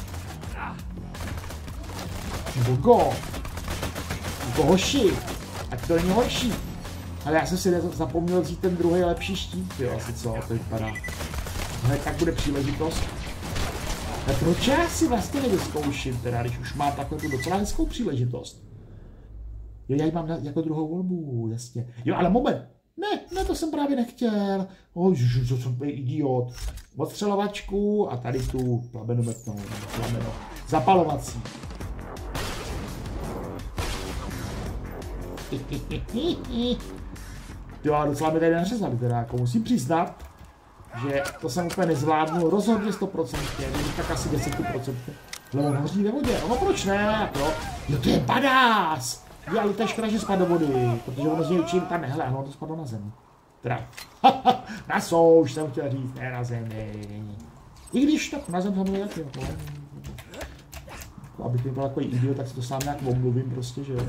Bogo! Hoši! Ať to není horší. Ale já jsem si zapomněl vzít ten druhý lepší štít, jo, asi co, to vypadá. Ale tak bude příležitost. A proč já si vlastně nevyzkouším, teda, když už mám takovou tu docela hezkou příležitost? Jo, já ji mám jako druhou volbu, jasně. Jo, ale moment. Ne, to jsem právě nechtěl. To jsem idiot. Odstřelovačku a tady tu plamenometnou, zapalovací. Jo, docela mi tady nařezali, teda jako musím přiznat, že to jsem úplně nezvládnul, rozhodně 100%, tak asi 10%. Ale on hoří ve vodě, no proč ne, jo, to je badass! Jo, ale to je škoda, že spadl do vody, protože ono z něj určitě tam nehle, ano, to spadlo na zemi. Teda, na souš jsem chtěl říct, ne na zemi. I když tak na zem samozřejmě taky, abych nebyl takový idiot, tak si to sám nějak omluvím prostě, že jo.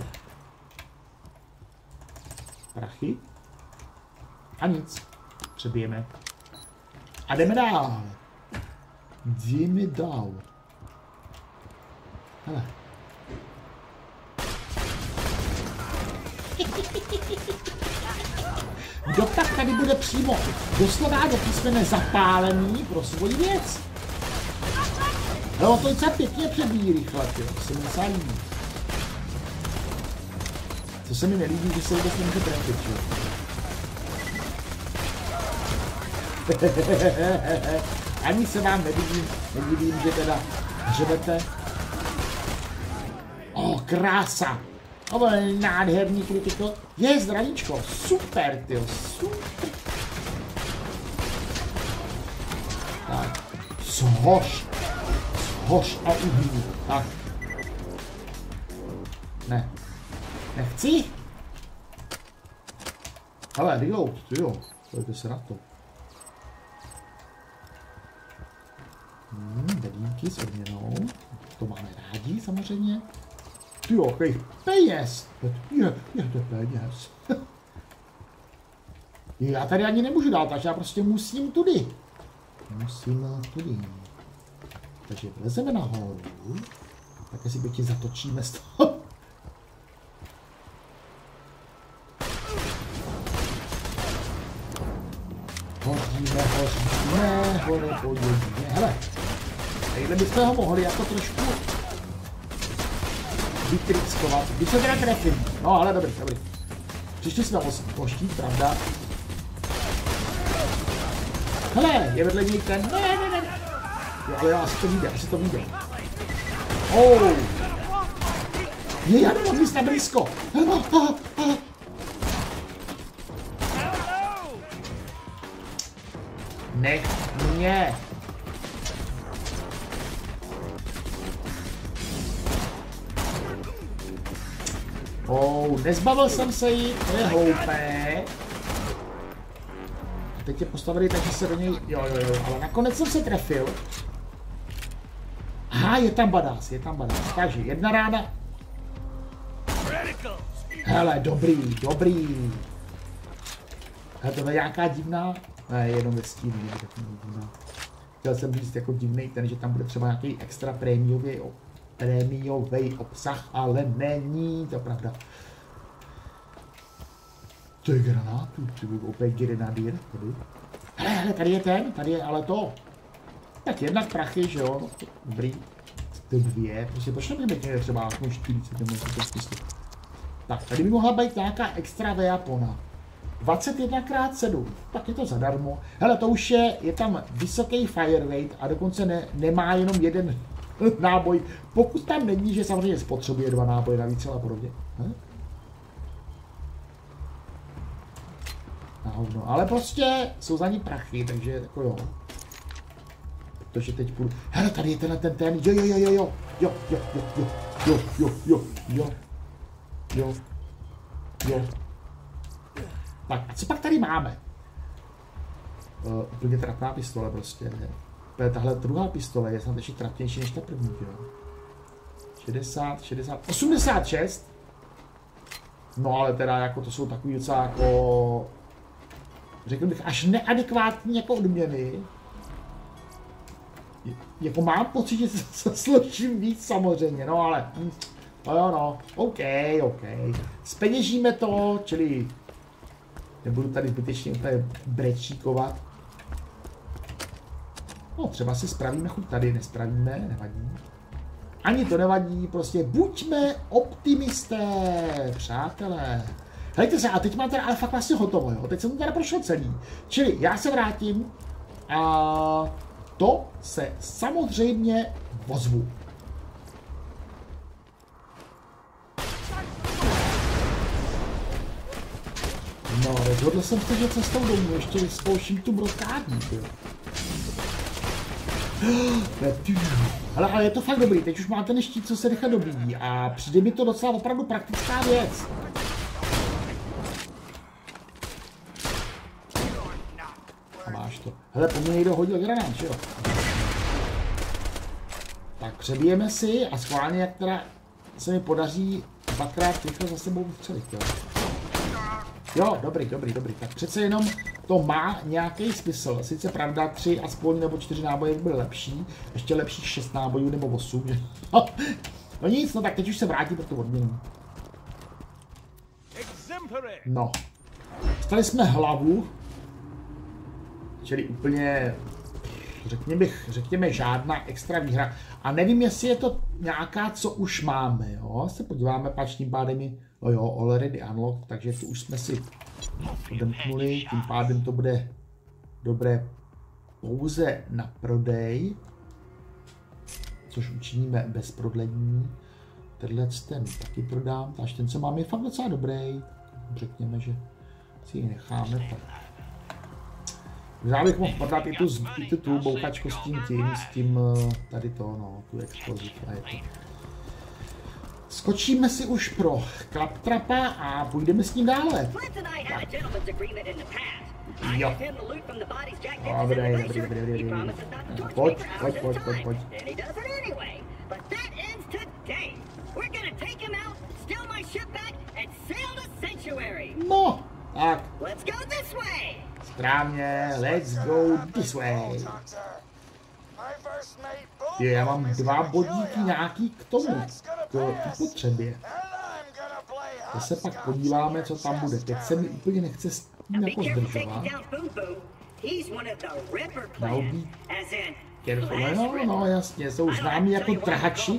Prachy. A nic. Přebijeme. A jdeme dál. Jdeme dál. Hele. Kdo tak tady bude přímo doslova do písmene zapálený pro svoji věc? No to docela pěkně přebíjí rychle, jo. To se mi docela líbí. Co se mi nelíbí, že se vůbec nemůže trefit, jo. Ani se vám nedivím, že teda hřebete. Krása! To byl nádherný kritikl. Je zdravíčko, super, tyjo, super. Tak, shoř a uhlí, tak. Ne, nechci. Hele, reload, tyjo, pojďte se na to. Bedínky s odměnou, to máme rádi samozřejmě. Tyjo, jakých peněz! Je to peněz. Já tady ani nemůžu dát, takže já prostě musím tudy. Takže vlezeme nahoru. Tak si pěkně zatočíme z toho. Hoříme, hore podělíme. Hele, tadyhle bychom ho mohli jako trošku vytrickovat. Když se teda trefím. No ale dobrý. Přišli jsme o štít, pravda? Hele, je vedle něj ten. Ne. Jo, ale asi to vyjde. Je, já nemám nic na blízko. Nech mě. Nezbavil jsem se jí, to je hloupé. A teď je postavený tak, že se do něj, jo, ale nakonec jsem se trefil. Aha, je tam badass. Takže jedna rána. Hele, dobrý. Hele, to je nějaká divná, ne, jenom ve stínu, divná. Chtěl jsem říct jako divný ten, že tam bude třeba nějaký extra prémiový obsah, ale není to pravda. To je granátu, ty byl opět grenadýr tady. Hele, tady je ale to. Tak jednak prachy, že jo, no, dobrý. Ty dvě, prostě proč nebudeme třeba aspoň 40 nebo něco. Tak, tady by mohla být nějaká extra Veapona. 21x7, tak je to zadarmo. Hele, to už je tam vysoký fire rate a dokonce nemá jenom jeden náboj. Pokud tam není, že samozřejmě spotřebuje 2 náboje navíc a podobně. Na hovno. Ale prostě jsou za ní prachy, takže jako jo. Protože teď půjdu. Hele, tady je ten. Jo. Tak a co pak tady máme? Úplně trapná pistole prostě. Tahle druhá pistole je snad ještě trapnější než ta první, jo. 60, 60, 86. No ale teda jako to jsou takový docela jako, řekl bych, až neadekvátní jako odměny. Jako mám pocit, že se složím víc samozřejmě, no ale, no jo no, OK. Zpeněžíme to, čili nebudu tady zbytečně úplně brečíkovat. No třeba si spravíme chuť tady, nespravíme, nevadí. Ani to nevadí, prostě buďme optimisté, přátelé. Hejte se, a teď máte ale fakt vlastně hotovo, jo? Teď jsem to teda prošel celý. Čili já se vrátím a to se samozřejmě ozvu. No, rozhodl jsem se, že cestou domů ještě vyzkouším tu brokádní, jo. Hele, ale je to fakt dobrý, teď už máte neštít, co se rychle dobíjí a přijde mi to docela opravdu praktická věc. A máš to. Hele, po mně někdo hodil granát, že jo? Tak přebijeme si a schválně, jak teda se mi podaří dvakrát rychle za sebou vystřelit, jo? Jo, dobrý. Tak přece jenom to má nějaký smysl. Sice pravda, 3 aspoň nebo 4 náboje by byly lepší. Ještě lepších 6 nábojů nebo 8. No nic, no tak teď už se vrátí pro tu odměnu. No. Dostali jsme hlavu. Čili úplně, řekněme žádná extra výhra. A nevím, jestli je to nějaká, co už máme, jo. Se podíváme, pač tím pádem je, no jo, already unlocked, takže tu už jsme si odemknuli, tím pádem to bude dobré pouze na prodej, což učiníme bez prodlení. Tenhle ten taky prodám, až ten, co mám, je fakt docela dobrý, řekněme, že si ji necháme. Tak. Já bych mohl prodat i tu bouchačku s tím tady to, no, tu explozi. Skočíme si už pro Claptrapa a půjdeme s ním dále. Jo. Dobrý. Pojď. No, tak. Správně, let's go this way. Já mám 2 bodíky nějaký k tomu, k potřebě. To se pak podíváme, co tam bude. Teď se mi úplně nechce s tím jako zdržovat. No, jasně, jsou známí jako trhači.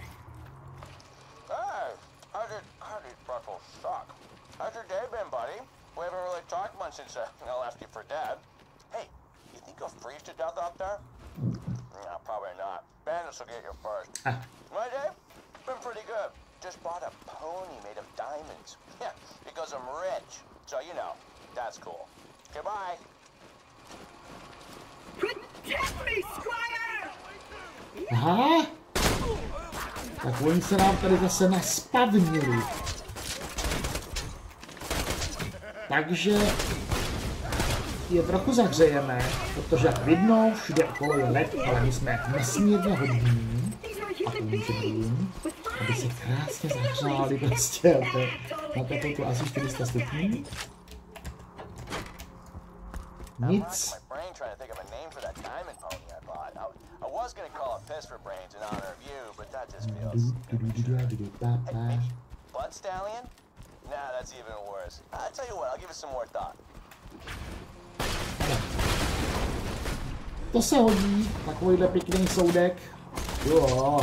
Since I left you for dead. Hey, you think you'll freeze to death out there? No, probably not. Bandits will get you first. My day? Been pretty good. Just bought a pony made of diamonds. Yeah, because I'm rich. So, you know, that's cool. Goodbye. Protect me, Squire! Aha! Tak oni se nám tady zase naspavnili. Takže je trochu zahřejeme, protože jak vidno, všude okolo je led, ale my jsme nesmírně hodní a použijeme, aby se krásně zahřáli prostě na teplotu asi 400 stupňů. Nic. Nah, that's even worse. I'll tell you what, I'll give it some more thought. To se hodí, takovýhle pěkný soudek. Jo.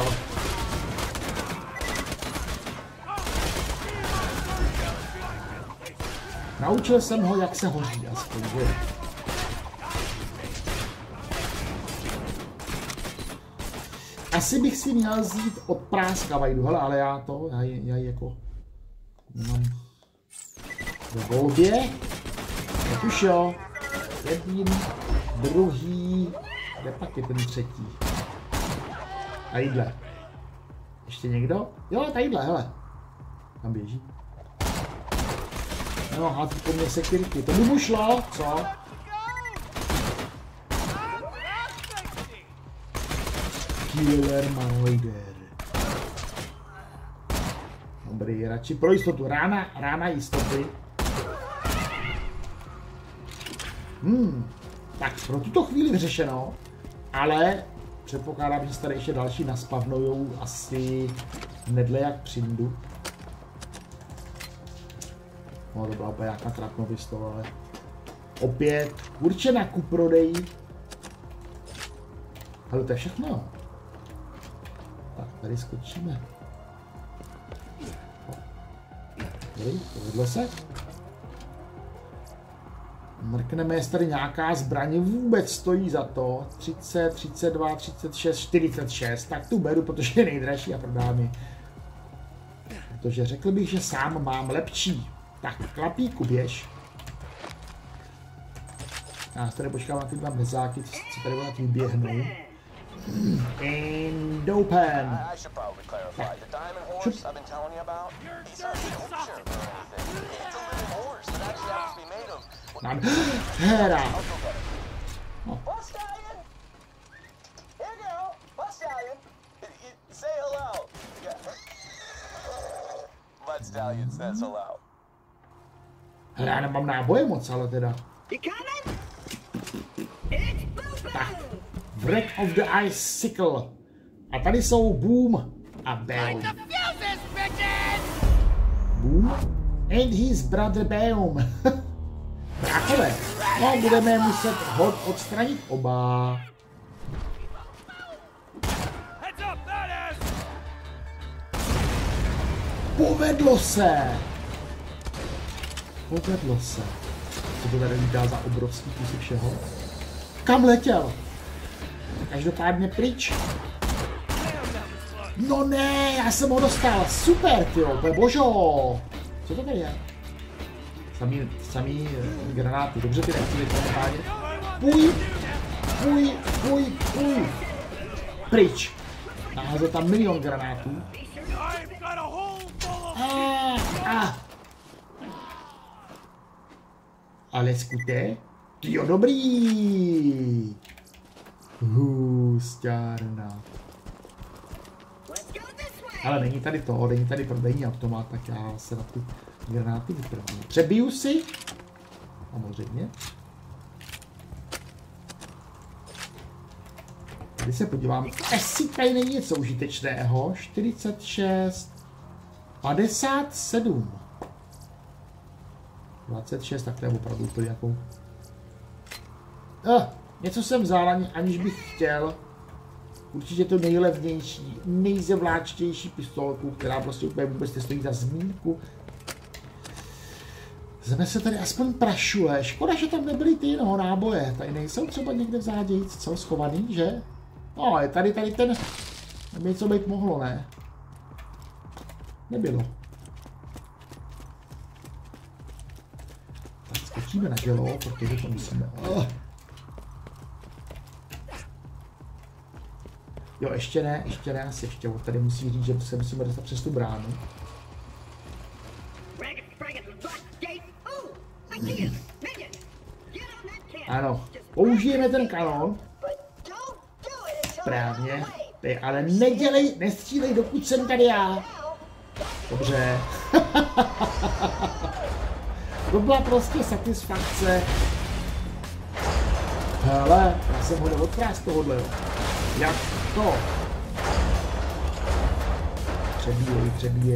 Naučil jsem ho, jak se hoří, aspoň, že? Asi bych si měl vzít od práskavajdu, hele, ale já jako mám do volbě. Tak už jo. Jedný, druhý, kde pak je ten třetí? Tadyhle. Ještě někdo? Jo, tadyhle, hele. Tam běží. No, hází po mně security. To by mu šlo, co? Killer Manoider. Dobrý, radši pro jistotu. Rána jistoty. Tak pro tuto chvíli vyřešeno, ale předpokládám, že se tady ještě další naspavnujou asi nedle jak přijdu. No to byla úplně nějaká trapnovisto, ale opět určena ku prodeji. Ale to je všechno. Tak tady skočíme. Dobrý, povedlo se. Mrkneme, jestli tady nějaká zbraně vůbec stojí za to. 30, 32, 36, 46. Tak tu beru, protože je nejdražší a prodám ji. Protože řekl bych, že sám mám lepší. Tak, klapíku, běž. Já tady počkám na ty dva mrzáky, co tady na tím běhnou. And open. Hera. No. Hele, já nemám náboje moc, ale teda. Tak. Wreck of the Icicle. A tady jsou Boom a Baum. Boom and his brother Baum. Bráchové. No, budeme muset odstranit oba. Povedlo se. Povedlo se. Co to tady dá za obrovský kusy všeho? Kam letěl? Každopádně pryč. No ne, já jsem ho dostal. Super, tyjo, to je božo. Co to tady je? Samý granáty. Dobře, ty nechci vypadání. Půj. Pryč. Naházel tam milion granátů. Ale skute. Tyjo, dobrý. Hustárna. Ale není tady to, není tady prodejní automat, tak já se na ty granáty vypravím. Přebiju si. Samozřejmě. Tady se podívám, jestli tady není něco užitečného. 46. 57. 26, tak to je opravdu úplně jako... Něco jsem vzal, aniž bych chtěl. Určitě to nejlevnější, nejzevláčtější pistolku, která prostě úplně vůbec nestojí za zmínku. Zeme se tady aspoň prašuje. Škoda, že tam nebyly ty náboje. Tady nejsou třeba někde v zádějíc, co? Schovaný, že? No, je tady ten... Něco být mohlo, ne? Nebylo. Tak skočíme na želo, protože to musíme... Jo, ještě ne, asi ještě. Tady musí říct, že se musíme dostat přes tu bránu. Ano, použijeme ten kanon. Správně. Ale nestřílej, dokud jsem tady já. Dobře. To byla prostě satisfakce. Hele, já jsem ho neodkrás tohohle, jo. Jak to? Přebíjej.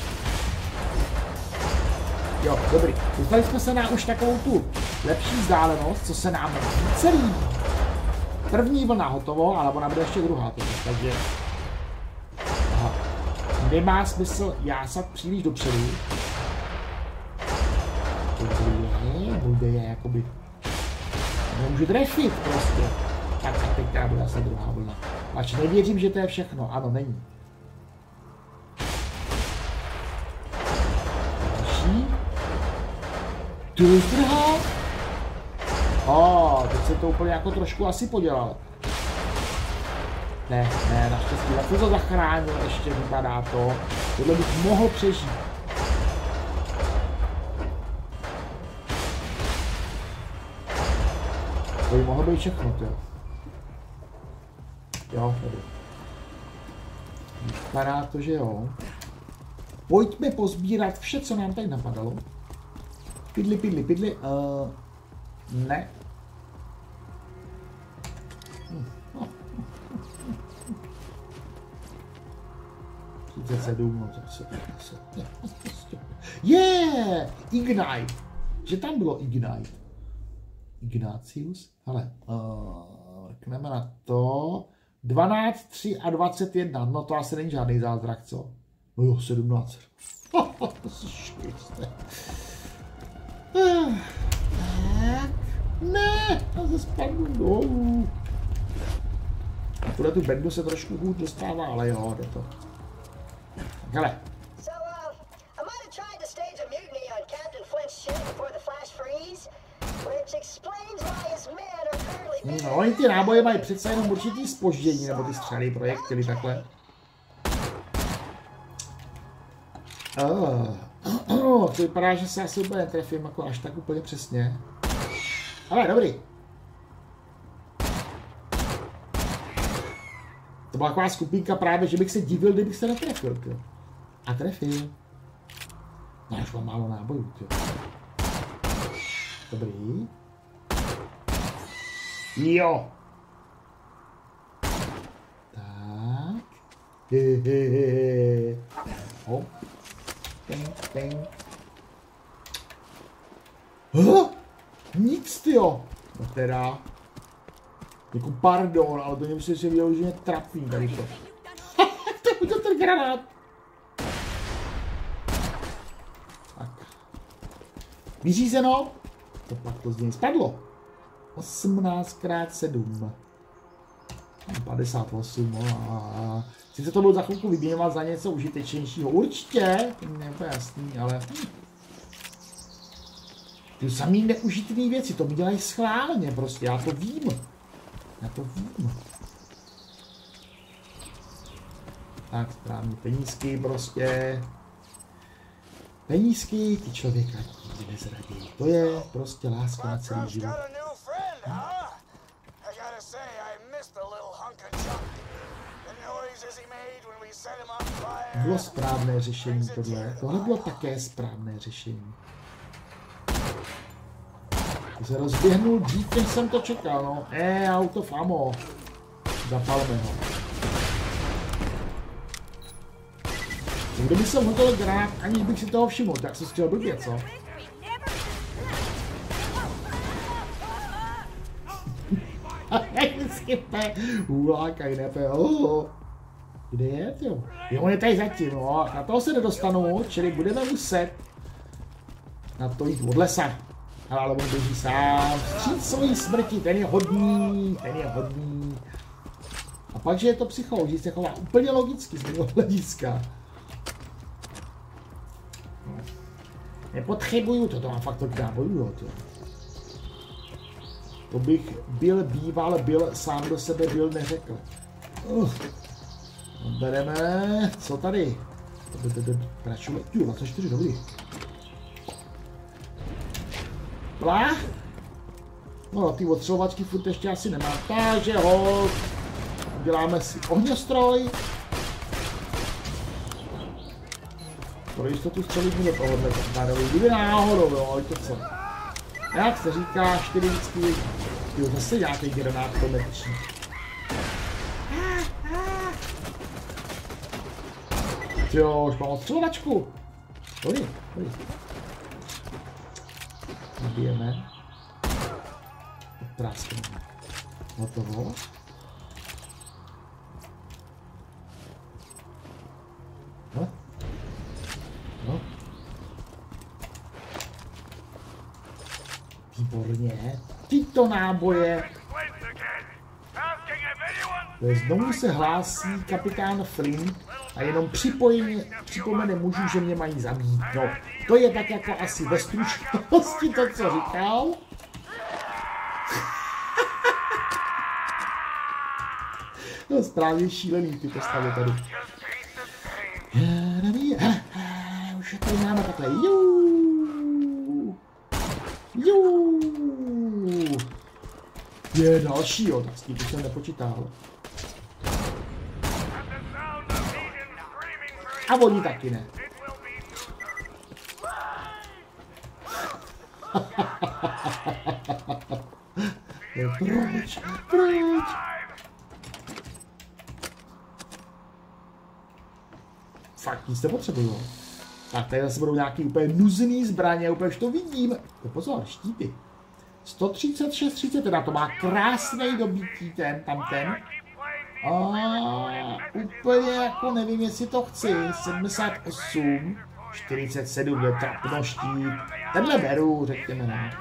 Jo, dobrý. Dostali jsme se na už takovou tu lepší vzdálenost, co se nám více líbí. První vlna hotovo, ale ona bude ještě druhá. Takže... Aha. Nemá smysl jásat příliš dopředu. Bude je jakoby... Nemůžu trefit prostě. Tak a teď teda bude asi druhá vlna. Ač nevěřím, že to je všechno. Ano, není. Další. Ty zdrhá. Teď se to úplně jako trošku asi podělal. Ne, naštěstí. Já to zachránil ještě, vypadá to. Tohle bych mohl přežít. To by mohlo být všechno, jo. Jo, tady. Vypadá to, že jo. Pojďme pozbírat vše, co nám tady napadalo. Pidli. Ne. 37, no to se... Yeah! Ignite! Že tam bylo Ignite. Ignatius? Hele, mrkneme na to. 12, 3 a 21. No to asi není žádný zázrak, co? No jo, 17. To si štěste. Tak. Ne, já se spadnu dolů. A tuhle tu bendu se trošku hůř dostává, ale jo, jde to. Tak hele. No, oni ty náboje mají přece jenom určitý zpoždění, nebo ty střely, projektily takhle. To vypadá, že se asi úplně netrefím, jako až tak úplně přesně. Ale dobrý. To byla taková skupinka právě, že bych se divil, kdybych se netrefil, tě. A trefil. No, už mám málo nábojů, tě. Dobrý. Jo. Tak. Hop. Ping. Nic, tyjo. No teda. Jako pardon, ale to mě myslím, že vyloženě trapný tady to. To je ten granát. Tak. Vyřízeno. To pak to z něj spadlo. 18x7. 58. Sice to bylo za chvilku vyměňovat za něco užitečnějšího. Určitě. To mě je jasný, ale... Ty samý neužitný věci, to mi dělají schválně prostě, já to vím. Tak, správně, penízky prostě. Penízky, ty člověka nikdy nezradí. To je prostě láska na celý život. Bylo správné řešení tohle. Tohle bylo také správné řešení. To se rozběhnul dřív, než jsem to čekal, no. Auto v ammo. Zapalme ho. Kdyby jsem hotel granát, aniž bych si toho všiml, tak se střel blbě, co? Hulákaj, nebe, Kde je, jo? Jo, on je tady zatím, no. Na toho se nedostanu, čili budeme muset na to jít od lesa. Ale on běží sám. Vstříc svojí smrti, ten je hodný. A pak, že je to psychologicky, se chová úplně logicky z mého hlediska. Nepotřebuju to mám fakt tolik nábojů, jo, to. To bych byl sám do sebe neřekl. Bereme, co tady? Pračuje, 24, dobrý. Plá? No, ty otřelovačky furt ještě asi nemám, takže hold. Uděláme si ohňostroj. Pro jistotu střelím do tohohle kamparový. Kdyby náhodou, jo, to co? Jak se říká, 4 vždycky, jo, zase nějaký granát to nečí. Jo, už mám odstřelovačku. Dobrý. Nabijeme. Odpráskneme. Hotovo. No. Výborně. Tyto náboje. Znovu se hlásí kapitán Flint a jenom připomene mužů, že mě mají zabít. No, to je tak jako asi ve stručnosti to, co říkal. No, správně šílený ty postavy tady. Už tady máme takhle. Jú. Je další, jo, tak s tím jsem nepočítal. A oni taky ne. Proč? Fakt nic nepotřebuju. Tak tady zase budou nějaký úplně nuzný zbraně, úplně už to vidím. To pozor, štíty. 136, teda to má krásný dobítí ten, tamten. Úplně jako nevím, jestli to chci. 78, 47 je trapno štít. Tenhle beru, řekněme ne.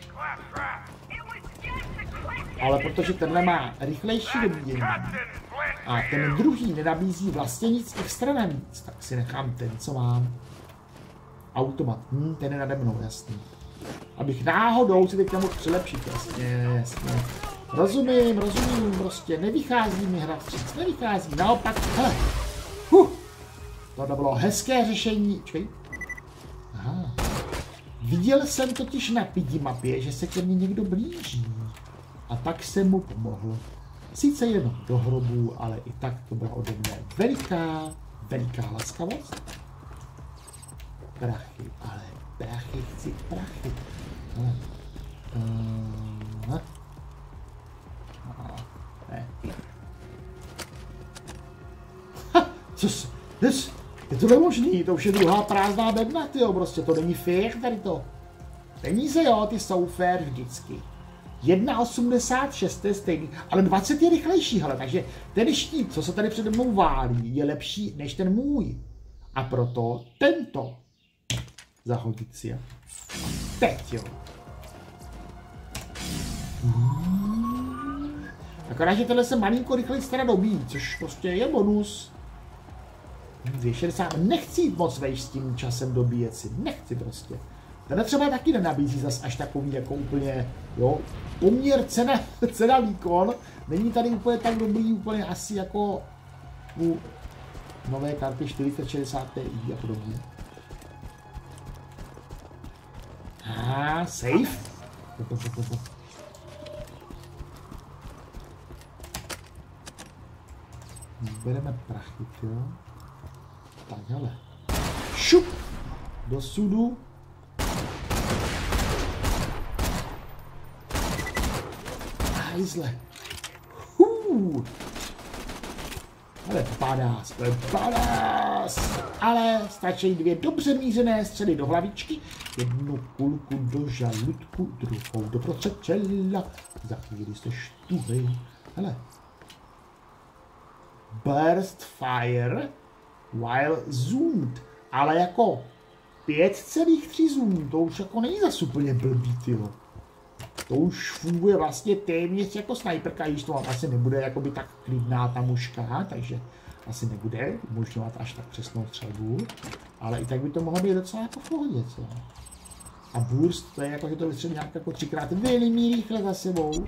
Ale protože tenhle má rychlejší dobíjení a ten druhý nenabízí vlastně nic extra navíc, tak si nechám ten, co mám. Automat, ten je nade mnou, jasný. Abych náhodou si teďka mohl přilepšit, jasně. Rozumím, prostě nevychází mi hra vstříc, nevychází, naopak, hele. Tohle bylo hezké řešení, čekej. Aha. Viděl jsem totiž na mapě, že se ke mně někdo blíží. A tak jsem mu pomohl. Sice jenom do hrobu, ale i tak to byla ode mě veliká laskavost. Prachy, ale prachy, chci prachy. Je to nemožný, to už je druhá prázdná bedna, tyjo, prostě to není fér tady to. Peníze jo, ty jsou fér vždycky. 1,86 je stejný, ale 20 je rychlejší, hele, takže ten štít, co se tady přede mnou válí, je lepší než ten můj. A proto tento zahodit si. Teď jo. Akorát, že tenhle se malinko rychleji teda dobí, což prostě je bonus. 260, nechci jít moc vejš s tím časem dobíjet si, nechci prostě. Tenhle třeba taky nenabízí zas až takový jako úplně, jo, poměr cena výkon, není tady úplně tak dobrý, úplně asi jako u nové karty 4060 Ti a podobně. Safe. Bereme prachy, jo. Tak, hele. Šup! Do sudu. Hajzle. Ale badass, to je badass. Ale stačí 2 dobře mířené střely do hlavičky, 1 kulku do žaludku, druhou do prostřed čela. Za chvíli jste štuvej. Hele. Burst fire while zoomed. Ale jako 5,3 zoom, to už jako není zas úplně blbý, tyjo. To už funguje vlastně téměř jako snajperka, již to asi nebude jakoby tak klidná ta muška, takže asi nebude umožňovat až tak přesnou střelbu, ale i tak by to mohlo být docela jako v pohodě, co? A burst, to je jako, že to vystřelí nějak jako 3x velmi rychle za sebou.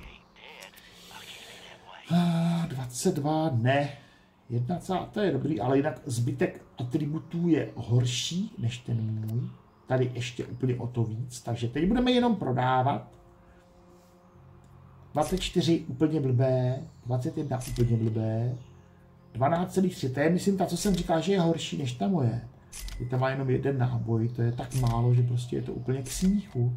22, ne. 1, to je dobrý, ale jinak zbytek atributů je horší než ten můj. Tady ještě úplně o to víc, takže teď budeme jenom prodávat. 24 úplně blbé, 21 úplně blbé, 12,3, to je myslím ta, co jsem říkal, že je horší než ta moje. Je tam má jenom 1 náboj, to je tak málo, že prostě je to úplně k smíchu.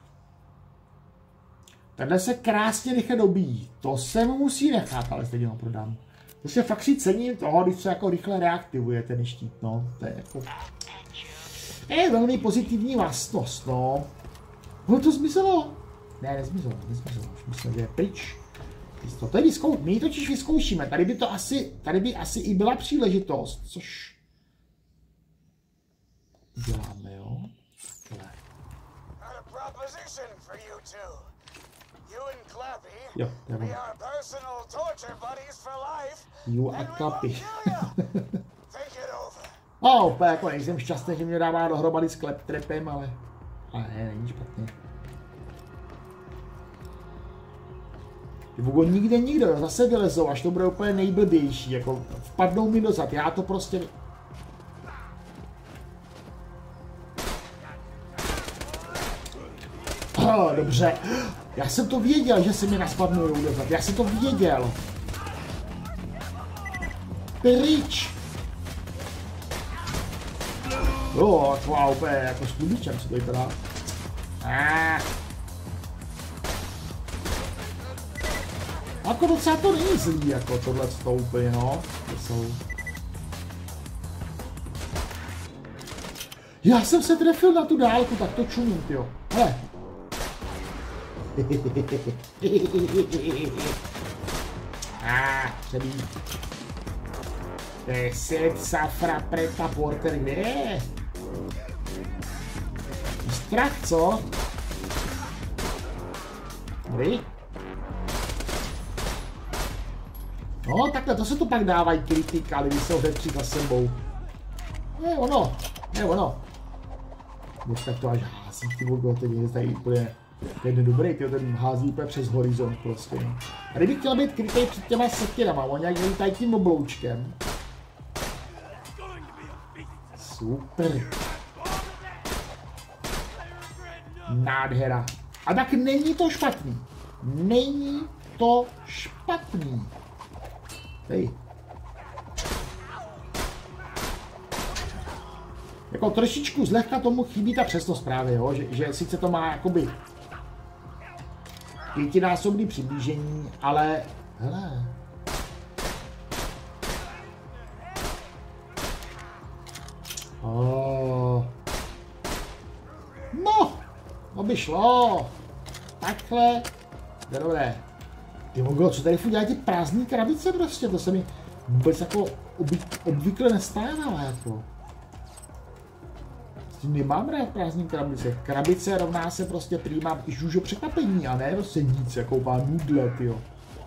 Tenhle se krásně rychle dobíjí, to se mu musí nechat, ale stejně ho prodám. To se fakt si cením toho, když se jako rychle reaktivuje ten štít, no, to je jako... Je velmi pozitivní vlastnost, no. No to zmizelo. Ne, nezmizelo, už myslím, že je pryč. To je my ji totiž vyzkoušíme, tady by asi i byla příležitost, což děláme, jo. Jo, já mám. You a Clappy. Úplně jako nejsem šťastný, že mě dává dohromady s Claptrapem, ale ne, není špatně. Vůbec nikdo, zase vylezou, až to bude úplně nejblbější, jako vpadnou mi dozad, já to prostě... No, dobře. Já jsem to věděl, že se mi naspadnujou dozad. Já jsem to věděl. Pryč. Jo, taková úplně jako s klubičem, co to vypadá. Jako docela to není zlý, jako tohle to úplně, no. To jsou... Já jsem se trefil na tu dálku, tak to čumím, tyjo. Hele. Přebí. Deset safra preta porter, kde je? Strach, co? Dobrý. No, takhle, to se tu pak dávají kritika, když se odepří za sebou. Je ono, je ono. Už tak to až hází, ty vůbec, teď je tady úplně, ten dobrý, ten hází úplně přes horizont prostě. A kdybych chtěl být krytej před těma sekirama, on nějak lítají tím obloučkem. Super. Nádhera. A tak není to špatný. Není to špatný. Hej. Jako trošičku zlehka tomu chybí ta přesnost právě, jo? Že sice to má jakoby 5násobný přiblížení, ale hele. No by šlo. Takhle. To je dobré. Ty mogo, co tady furt dělají ty prázdný krabice prostě, to se mi vůbec jako obvykle nestává jako. Nemám rád prázdný krabice. Krabice rovná se prostě prýmá žužo překvapení a ne prostě nic, jako má nudle, tyjo.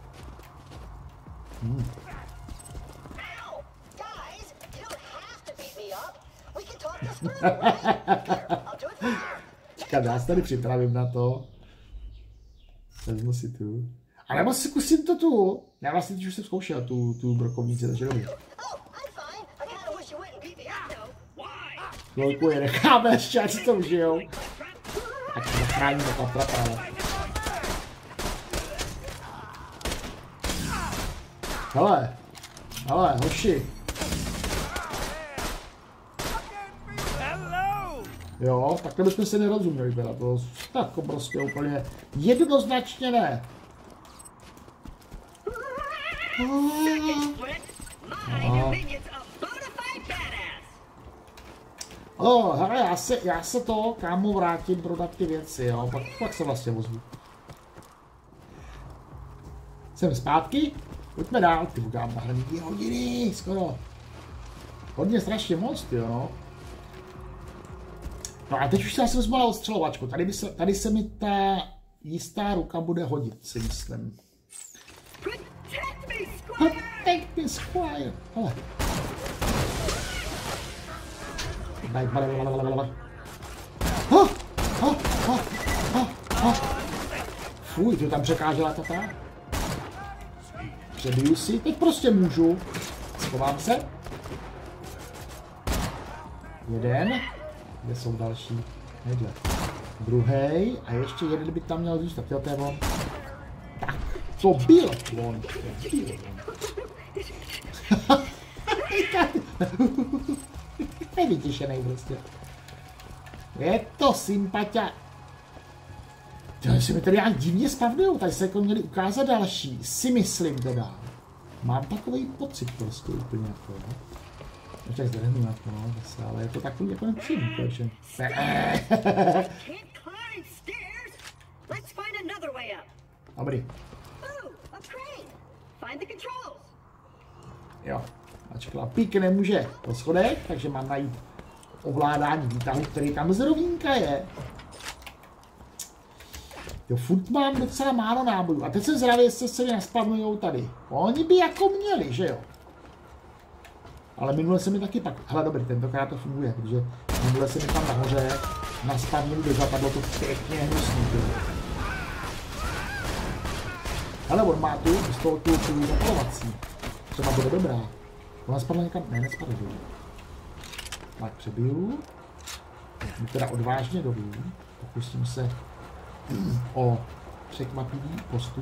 Čekat, já se tady připravím na to. Vezmu si tu. A nebo si zkusím to tu. Já vlastně teď už jsem zkoušel tu brokovnici, takže dobrý. Chvilku je necháme ještě, ať si to užijou. Ať se zachrání ta trapále. Hele, hoši. Jo, takhle bychom se nerozuměli teda, to tak prostě úplně jednoznačně ne. Hele, já se to, kámo, vrátím prodat ty věci, jo, pak se vlastně ozvu. Jsem zpátky, pojďme dál, ty vůkám na hraní 2 hodiny, skoro. Hodně strašně moc, jo, no. No a teď už se asi vezmu na odstřelovačku, tady se mi ta jistá ruka bude hodit, si myslím. Protect me, Squire! Hele. Fuj, to tam překážela tata. Přebiju si, teď prostě můžu. Schovám se. Jeden. Kde jsou další? Nedle. Druhej. A ještě jeden by tam měl zůstat. Jo, to je on. Tak, to byl on. Je vytěšenej prostě. Je to sympatia. Tady se mi tady nějak divně spavnujou, tady se jako měli ukázat další, si myslím teda. Mám takový pocit prostě úplně jako, no. Ještě tak zdrhnu na to, no, zase, ale je to takový jako nepříjemný, takže. Dobrý. Jo, ačkla pík nemůže po schodech, takže mám najít ovládání výtahu, který tam zrovínka je. Jo, furt mám docela málo nábojů. A teď jsem zvědavý, jestli se mi naspavnujou tady. Oni by jako měli, že jo? Ale minule se mi taky pak... Hele, dobrý, tentokrát to funguje, protože minule se mi tam nahoře naspavnuli do zapadlo to pěkně hnusný. Hele, on má tu, z toho tu zapalovací. Třeba bude dobrá. Ona spadla někam... Ne, nespadla dolů. Tak přebiju. Jdu teda odvážně dolů. Pokusím se o překvapivý postup.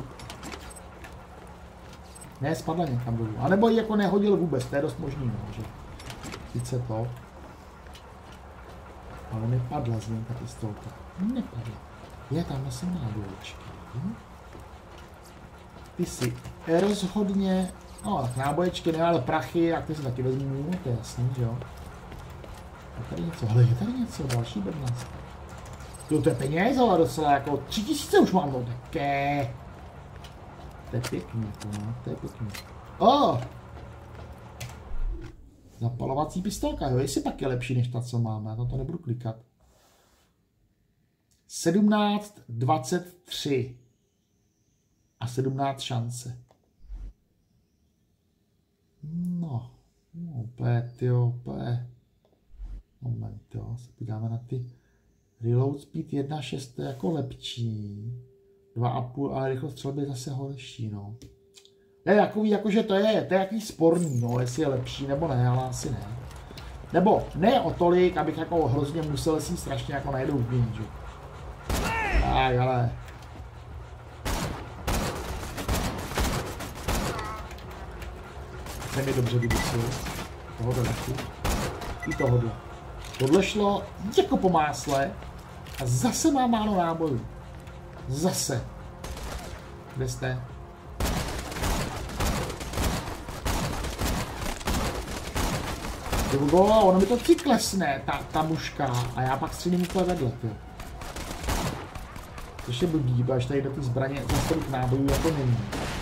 Ne, spadla někam dolů. A nebo ji jako nehodil vůbec, to je dost možný, no, že sice to. Ale nepadla z něj ta pistolka. Nepadla. Je, tam jsou náboječky. Ty si rozhodně... No, tak náboječky ne, ale prachy, a ty si taky vezmu, to je jasný, že jo. A tady něco, ale je tady něco, další bednacka. Jo, to je peněz, ale docela jako 3000 už mám, no také. To je pěkný, to je pěkný. Zapalovací pistolka, jo, jestli pak je lepší než ta, co máme, já to nebudu klikat. 17, 23 a 17 šance. No, úplně, tyjo, úplně. Moment, jo, se podíváme na ty. Reload speed 1.6 je jako lepší. 2,5, ale rychlost střelby je zase horší, no. Je takový, jakože to je jaký sporný, no, jestli je lepší nebo ne, ale asi ne. Nebo ne o tolik, abych jako hrozně musel si strašně jako najednou změnit, že? Tak, ale... Se mi dobře vydusil. Tohohle taky. I tohohle. Tohle šlo jako po másle a zase mám málo nábojů. Zase. Kde jste? Ono mi to přiklesne, ta muška, a já pak střílím úplně vedle, ty. Což je blbý, bo až tady do té zbraně zase tolik nábojů jako není.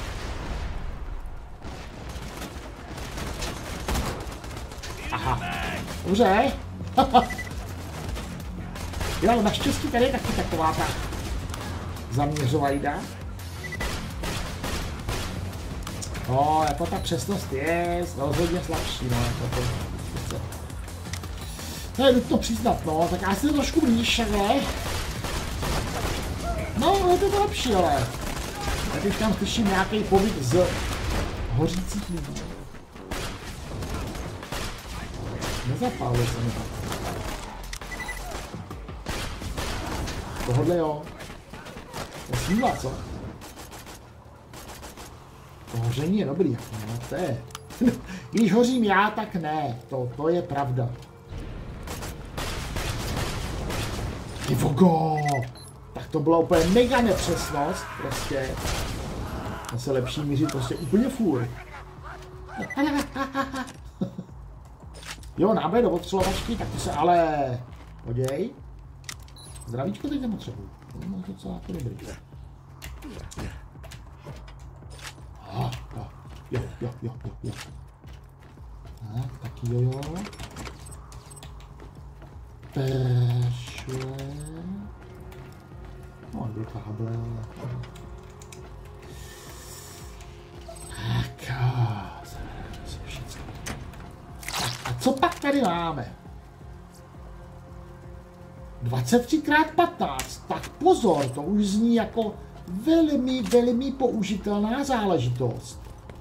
Aha. Dobře. Jo, naštěstí tady je taky taková ta zaměřovajda. No, jako ta přesnost je rozhodně slabší, no, jako to je nutno přiznat, no, tak já si to trošku blíž, ale... No, je to lepší, ale... Tak už tam slyším nějaký povyk z hořících lidí. Nezapálil se mi to. Tohodle jo. To sníla, co? To hoření je dobrý, jako, no, to je... Když hořím já, tak ne, to je pravda. Ty vogo! Tak to byla úplně mega nepřesnost, prostě. Zase lepší mířit prostě úplně furt. Jo, náboj do odstřelovačky, tak to se ale... Poděj. Zdravíčko teď nepotřebuji. To je docela jako dobrý. Jo. Tak, taky jo. Peršle. No, dvě káble. Tak, a co pak tady máme? 23x15, tak pozor, to už zní jako velmi použitelná záležitost.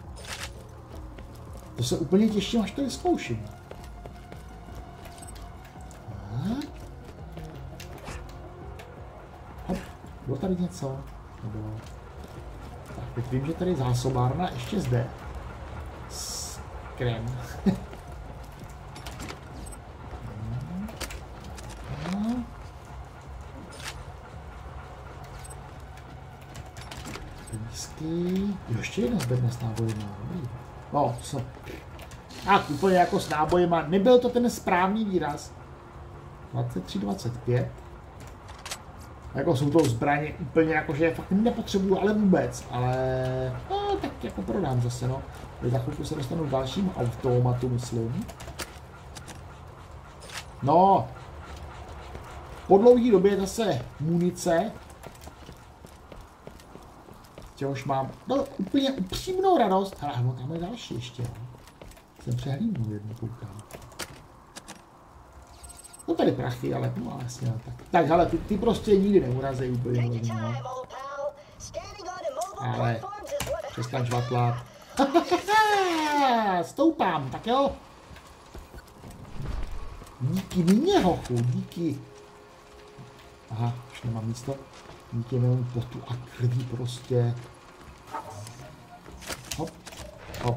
To se úplně těším, až to vyzkouším. Hop, bylo tady něco? Nebylo. Tak, teď vím, že tady je zásobárna ještě zde. Krem. Jo, ještě jedna zbedna s nábojima. No, to jsem... Tak, úplně jako s nábojima. Nebyl to ten správný výraz. 23, 25. Jako jsou to zbraně úplně jako, že je fakt nepotřebuju, ale vůbec. Ale... No, tak jako prodám zase, no. Za chvilku se dostanu k dalším automatu, myslím. No. Po dlouhé době zase munice. Čehož mám úplně upřímnou radost. Ale no, tam je další ještě. Jsem přehlídnul jednu, koukám. No tady prachy, ale no jasně, no, tak. Tak hele, ty prostě nikdy neurazej úplně. No. Ale přestaň žvatlat. Stoupám, tak jo. Díky mně, hochu, díky. Aha, už nemám místo. díky mému potu a krví prostě. Hop, hop.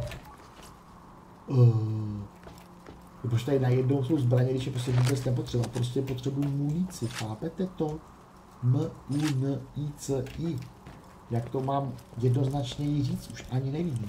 Protože tady najednou jsou zbraně, když je prostě vůbec nepotřeba. Prostě potřebuji munici, chápete to? M-U-N-I-C-I. Jak to mám jednoznačně říct, už ani nevím.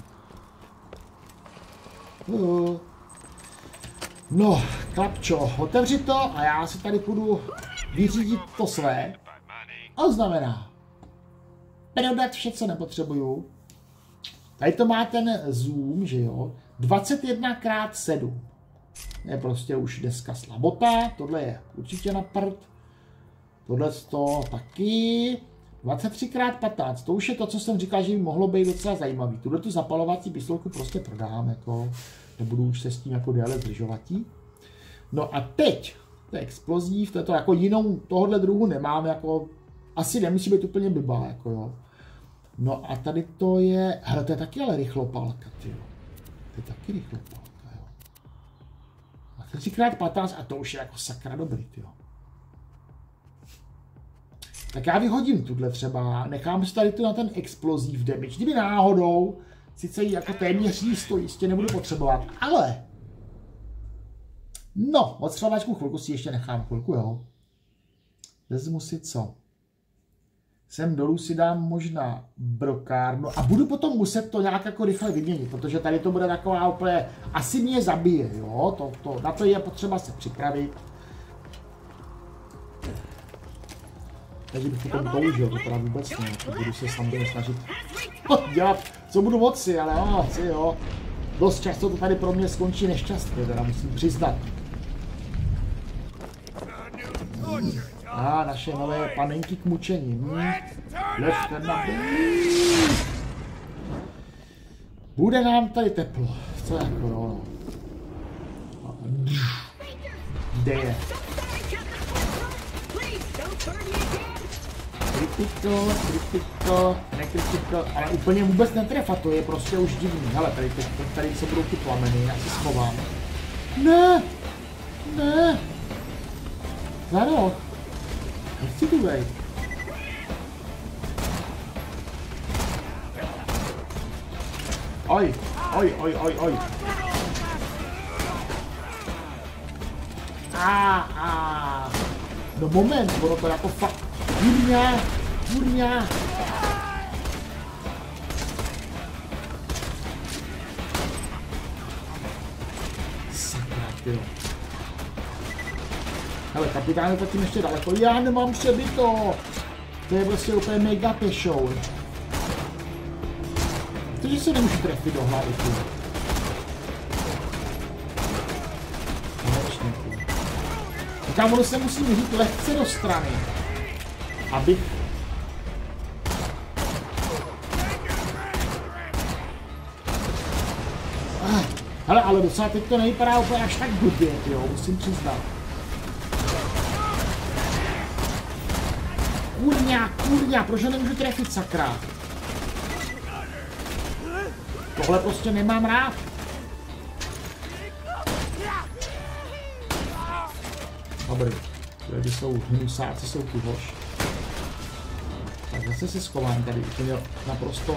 No, Klapčo, otevři to a já si tady půjdu vyřídit to své. A to znamená, prodat vše, co nepotřebuju. Tady to má ten zoom, že jo, 21x7. Je prostě už dneska slabota, tohle je určitě na prd. Tohle to taky. 23x15, to už je to, co jsem říkal, že by mohlo být docela zajímavý. Tuhle tu zapalovací pistolku prostě prodám, jako, nebudu už se s tím jako déle zdržovatí. No a teď, to je explozív, to je to jako jinou, tohohle druhu nemám, jako, asi nemusí být úplně blbá, jako jo. No a tady to je, hele, to je taky ale rychlopálka, tyjo. To je taky rychlopálka, jo. 23x15 a to už je jako sakra dobrý, tyjo. Tak já vyhodím tuhle třeba, nechám si tady tu na ten explosive damage, kdyby náhodou, sice ji jako téměř jíst to jistě nebudu potřebovat, ale no, odstřelovačku chvilku si ještě nechám, chvilku, jo. Vezmu si co? Sem dolů si dám možná brokárnu a budu potom muset to nějak jako rychle vyměnit, protože tady to bude taková úplně, asi mě zabije, jo, na to je potřeba se připravit. Takže bych to použil, to teda vůbec ne, to budu se samozřejmě snažit dělat, co budu moci, ale jo, dost často to tady pro mě skončí nešťastně, teda musím přiznat. A naše nové panenky k mučení. Ležte na... Bude nám tady teplo. Co jako jo. Kde je? Kritikl, nekritikl, ale úplně vůbec netrefa, to je prostě už divný. Hele, tady se budou ty plameny, já se schovám. Ne! Zaro! Nechci tu vejít. Oj. No moment, ono to jako fakt. Kurňa. Sakra, tyjo. Hele, kapitán je zatím ještě daleko. Já nemám přebito. To je prostě úplně mega pešou. Takže se nemůžu trefit do hlavy, tu. Konečně, tu. Říkám, ono se musím říct lehce do strany. Abych... Hele, ale docela teď to nevypadá úplně až tak blbě, jo, musím přiznat. Kurňa, proč ho nemůžu trefit, sakra? Tohle prostě nemám rád. Dobrý, tady jsou hnusáci, jsou tu hoš. Tak zase se schovám tady úplně naprosto.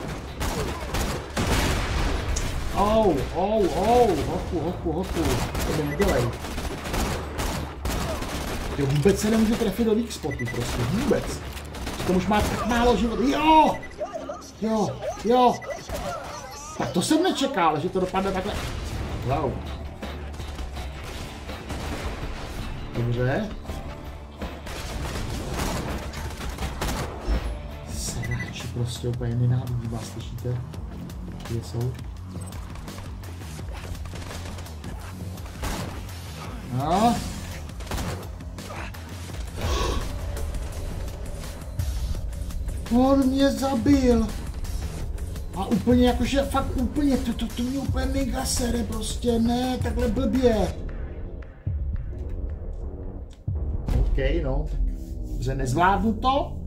Hochu, to mi nedělej. Jo, vůbec se nemůžu trefit do weak spotu, prostě, vůbec. To už má tak málo život. Jo. Tak to jsem nečekal, že to dopadne takhle. Wow. Dobře. Sráči prostě úplně nenávidí vás, slyšíte? Kde jsou? No. On mě zabil. A úplně jakože, fakt úplně, to mě úplně mega sere prostě, ne, takhle blbě. OK, no, že nezvládnu to.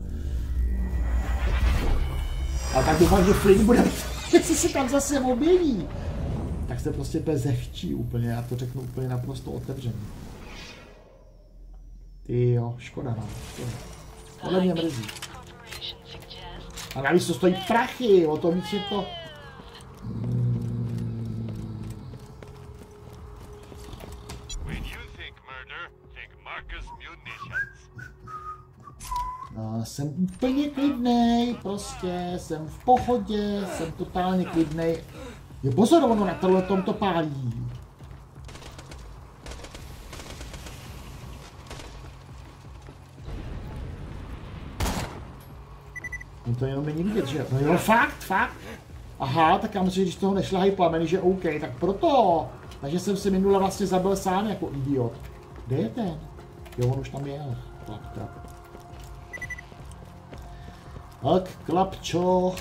A tak doufám, že Flynn bude, jestli se tam zase objeví. Tak se prostě bezechčí úplně, já to řeknu úplně naprosto otevřeně. Ty jo, škoda, no, škoda. Tohle mě mrzí. A navíc to stojí prachy, o to víc je to... No, jsem úplně klidnej, prostě jsem v pohodě, jsem totálně klidnej. Je pozor, ono na tohle tom to pálí. No to jenom není vidět, že? No jo, fakt. Aha, tak já myslím, že když toho nešlahají plameny, že OK, tak proto. Takže jsem si minule vlastně zabil sám jako idiot. Kde je ten? Jo, on už tam je. Tak, klapčo.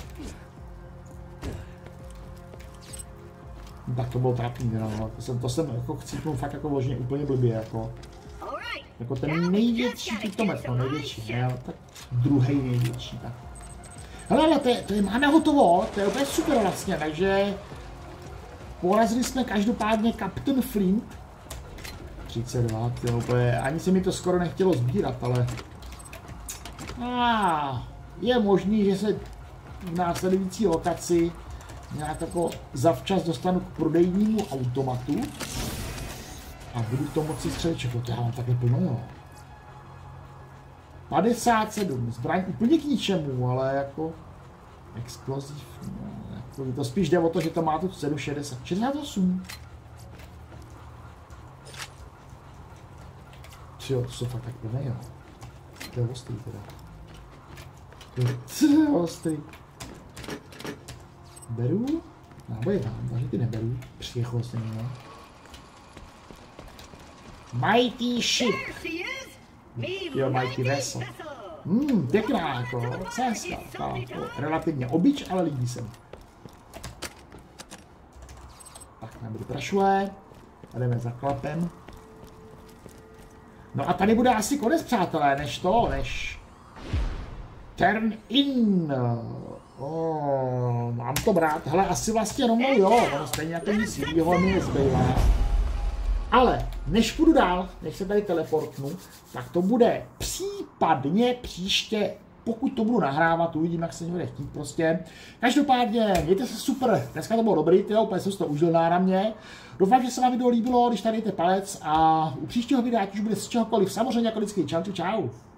Tak to bylo trapný, no. To jsem jako chcípnul fakt jako vložně úplně blbě, jako ten největší pitomec, no největší, ne, tak druhý největší, tak. Hele, ale to je máme hotovo, to je úplně super vlastně, takže porazili jsme každopádně Captain Flint. 32, to úplně, ani se mi to skoro nechtělo sbírat, ale... je možný, že se v následující lokaci nějak jako zavčas dostanu k prodejnímu automatu a budu to moci střelit všechno, to já mám také plno, jo. 57, zbraň úplně k ničemu, ale jako exploziv, no, jako to spíš jde o to, že to má tu cenu 68. Jo, to jsou fakt tak plné, jo. To je ostrý teda. To je ostrý. Beru? Náboje tam, takže ty neberu. Přichol jsem, jo. Mighty ship. Jo, Mighty vessel. Pěkná, jako, cesta. Relativně obyč, ale líbí se mi. Tak, nebudu prašule. A jdeme za klapem. No a tady bude asi konec, přátelé, než turn in. Mám to brát, hele, asi vlastně rovnou jo, ono stejně jako nic jiného mi nezbývá. Ale než půjdu dál, než se tady teleportnu, tak to bude případně příště, pokud to budu nahrávat, uvidím, jak se mě bude chtít prostě. Každopádně, mějte se super, dneska to bylo dobrý, tyjo, úplně jsem si to užil náramně. Doufám, že se vám video líbilo, když tady dejte palec a u příštího videa, ať už bude z čehokoliv, samozřejmě jako vždycky, čau.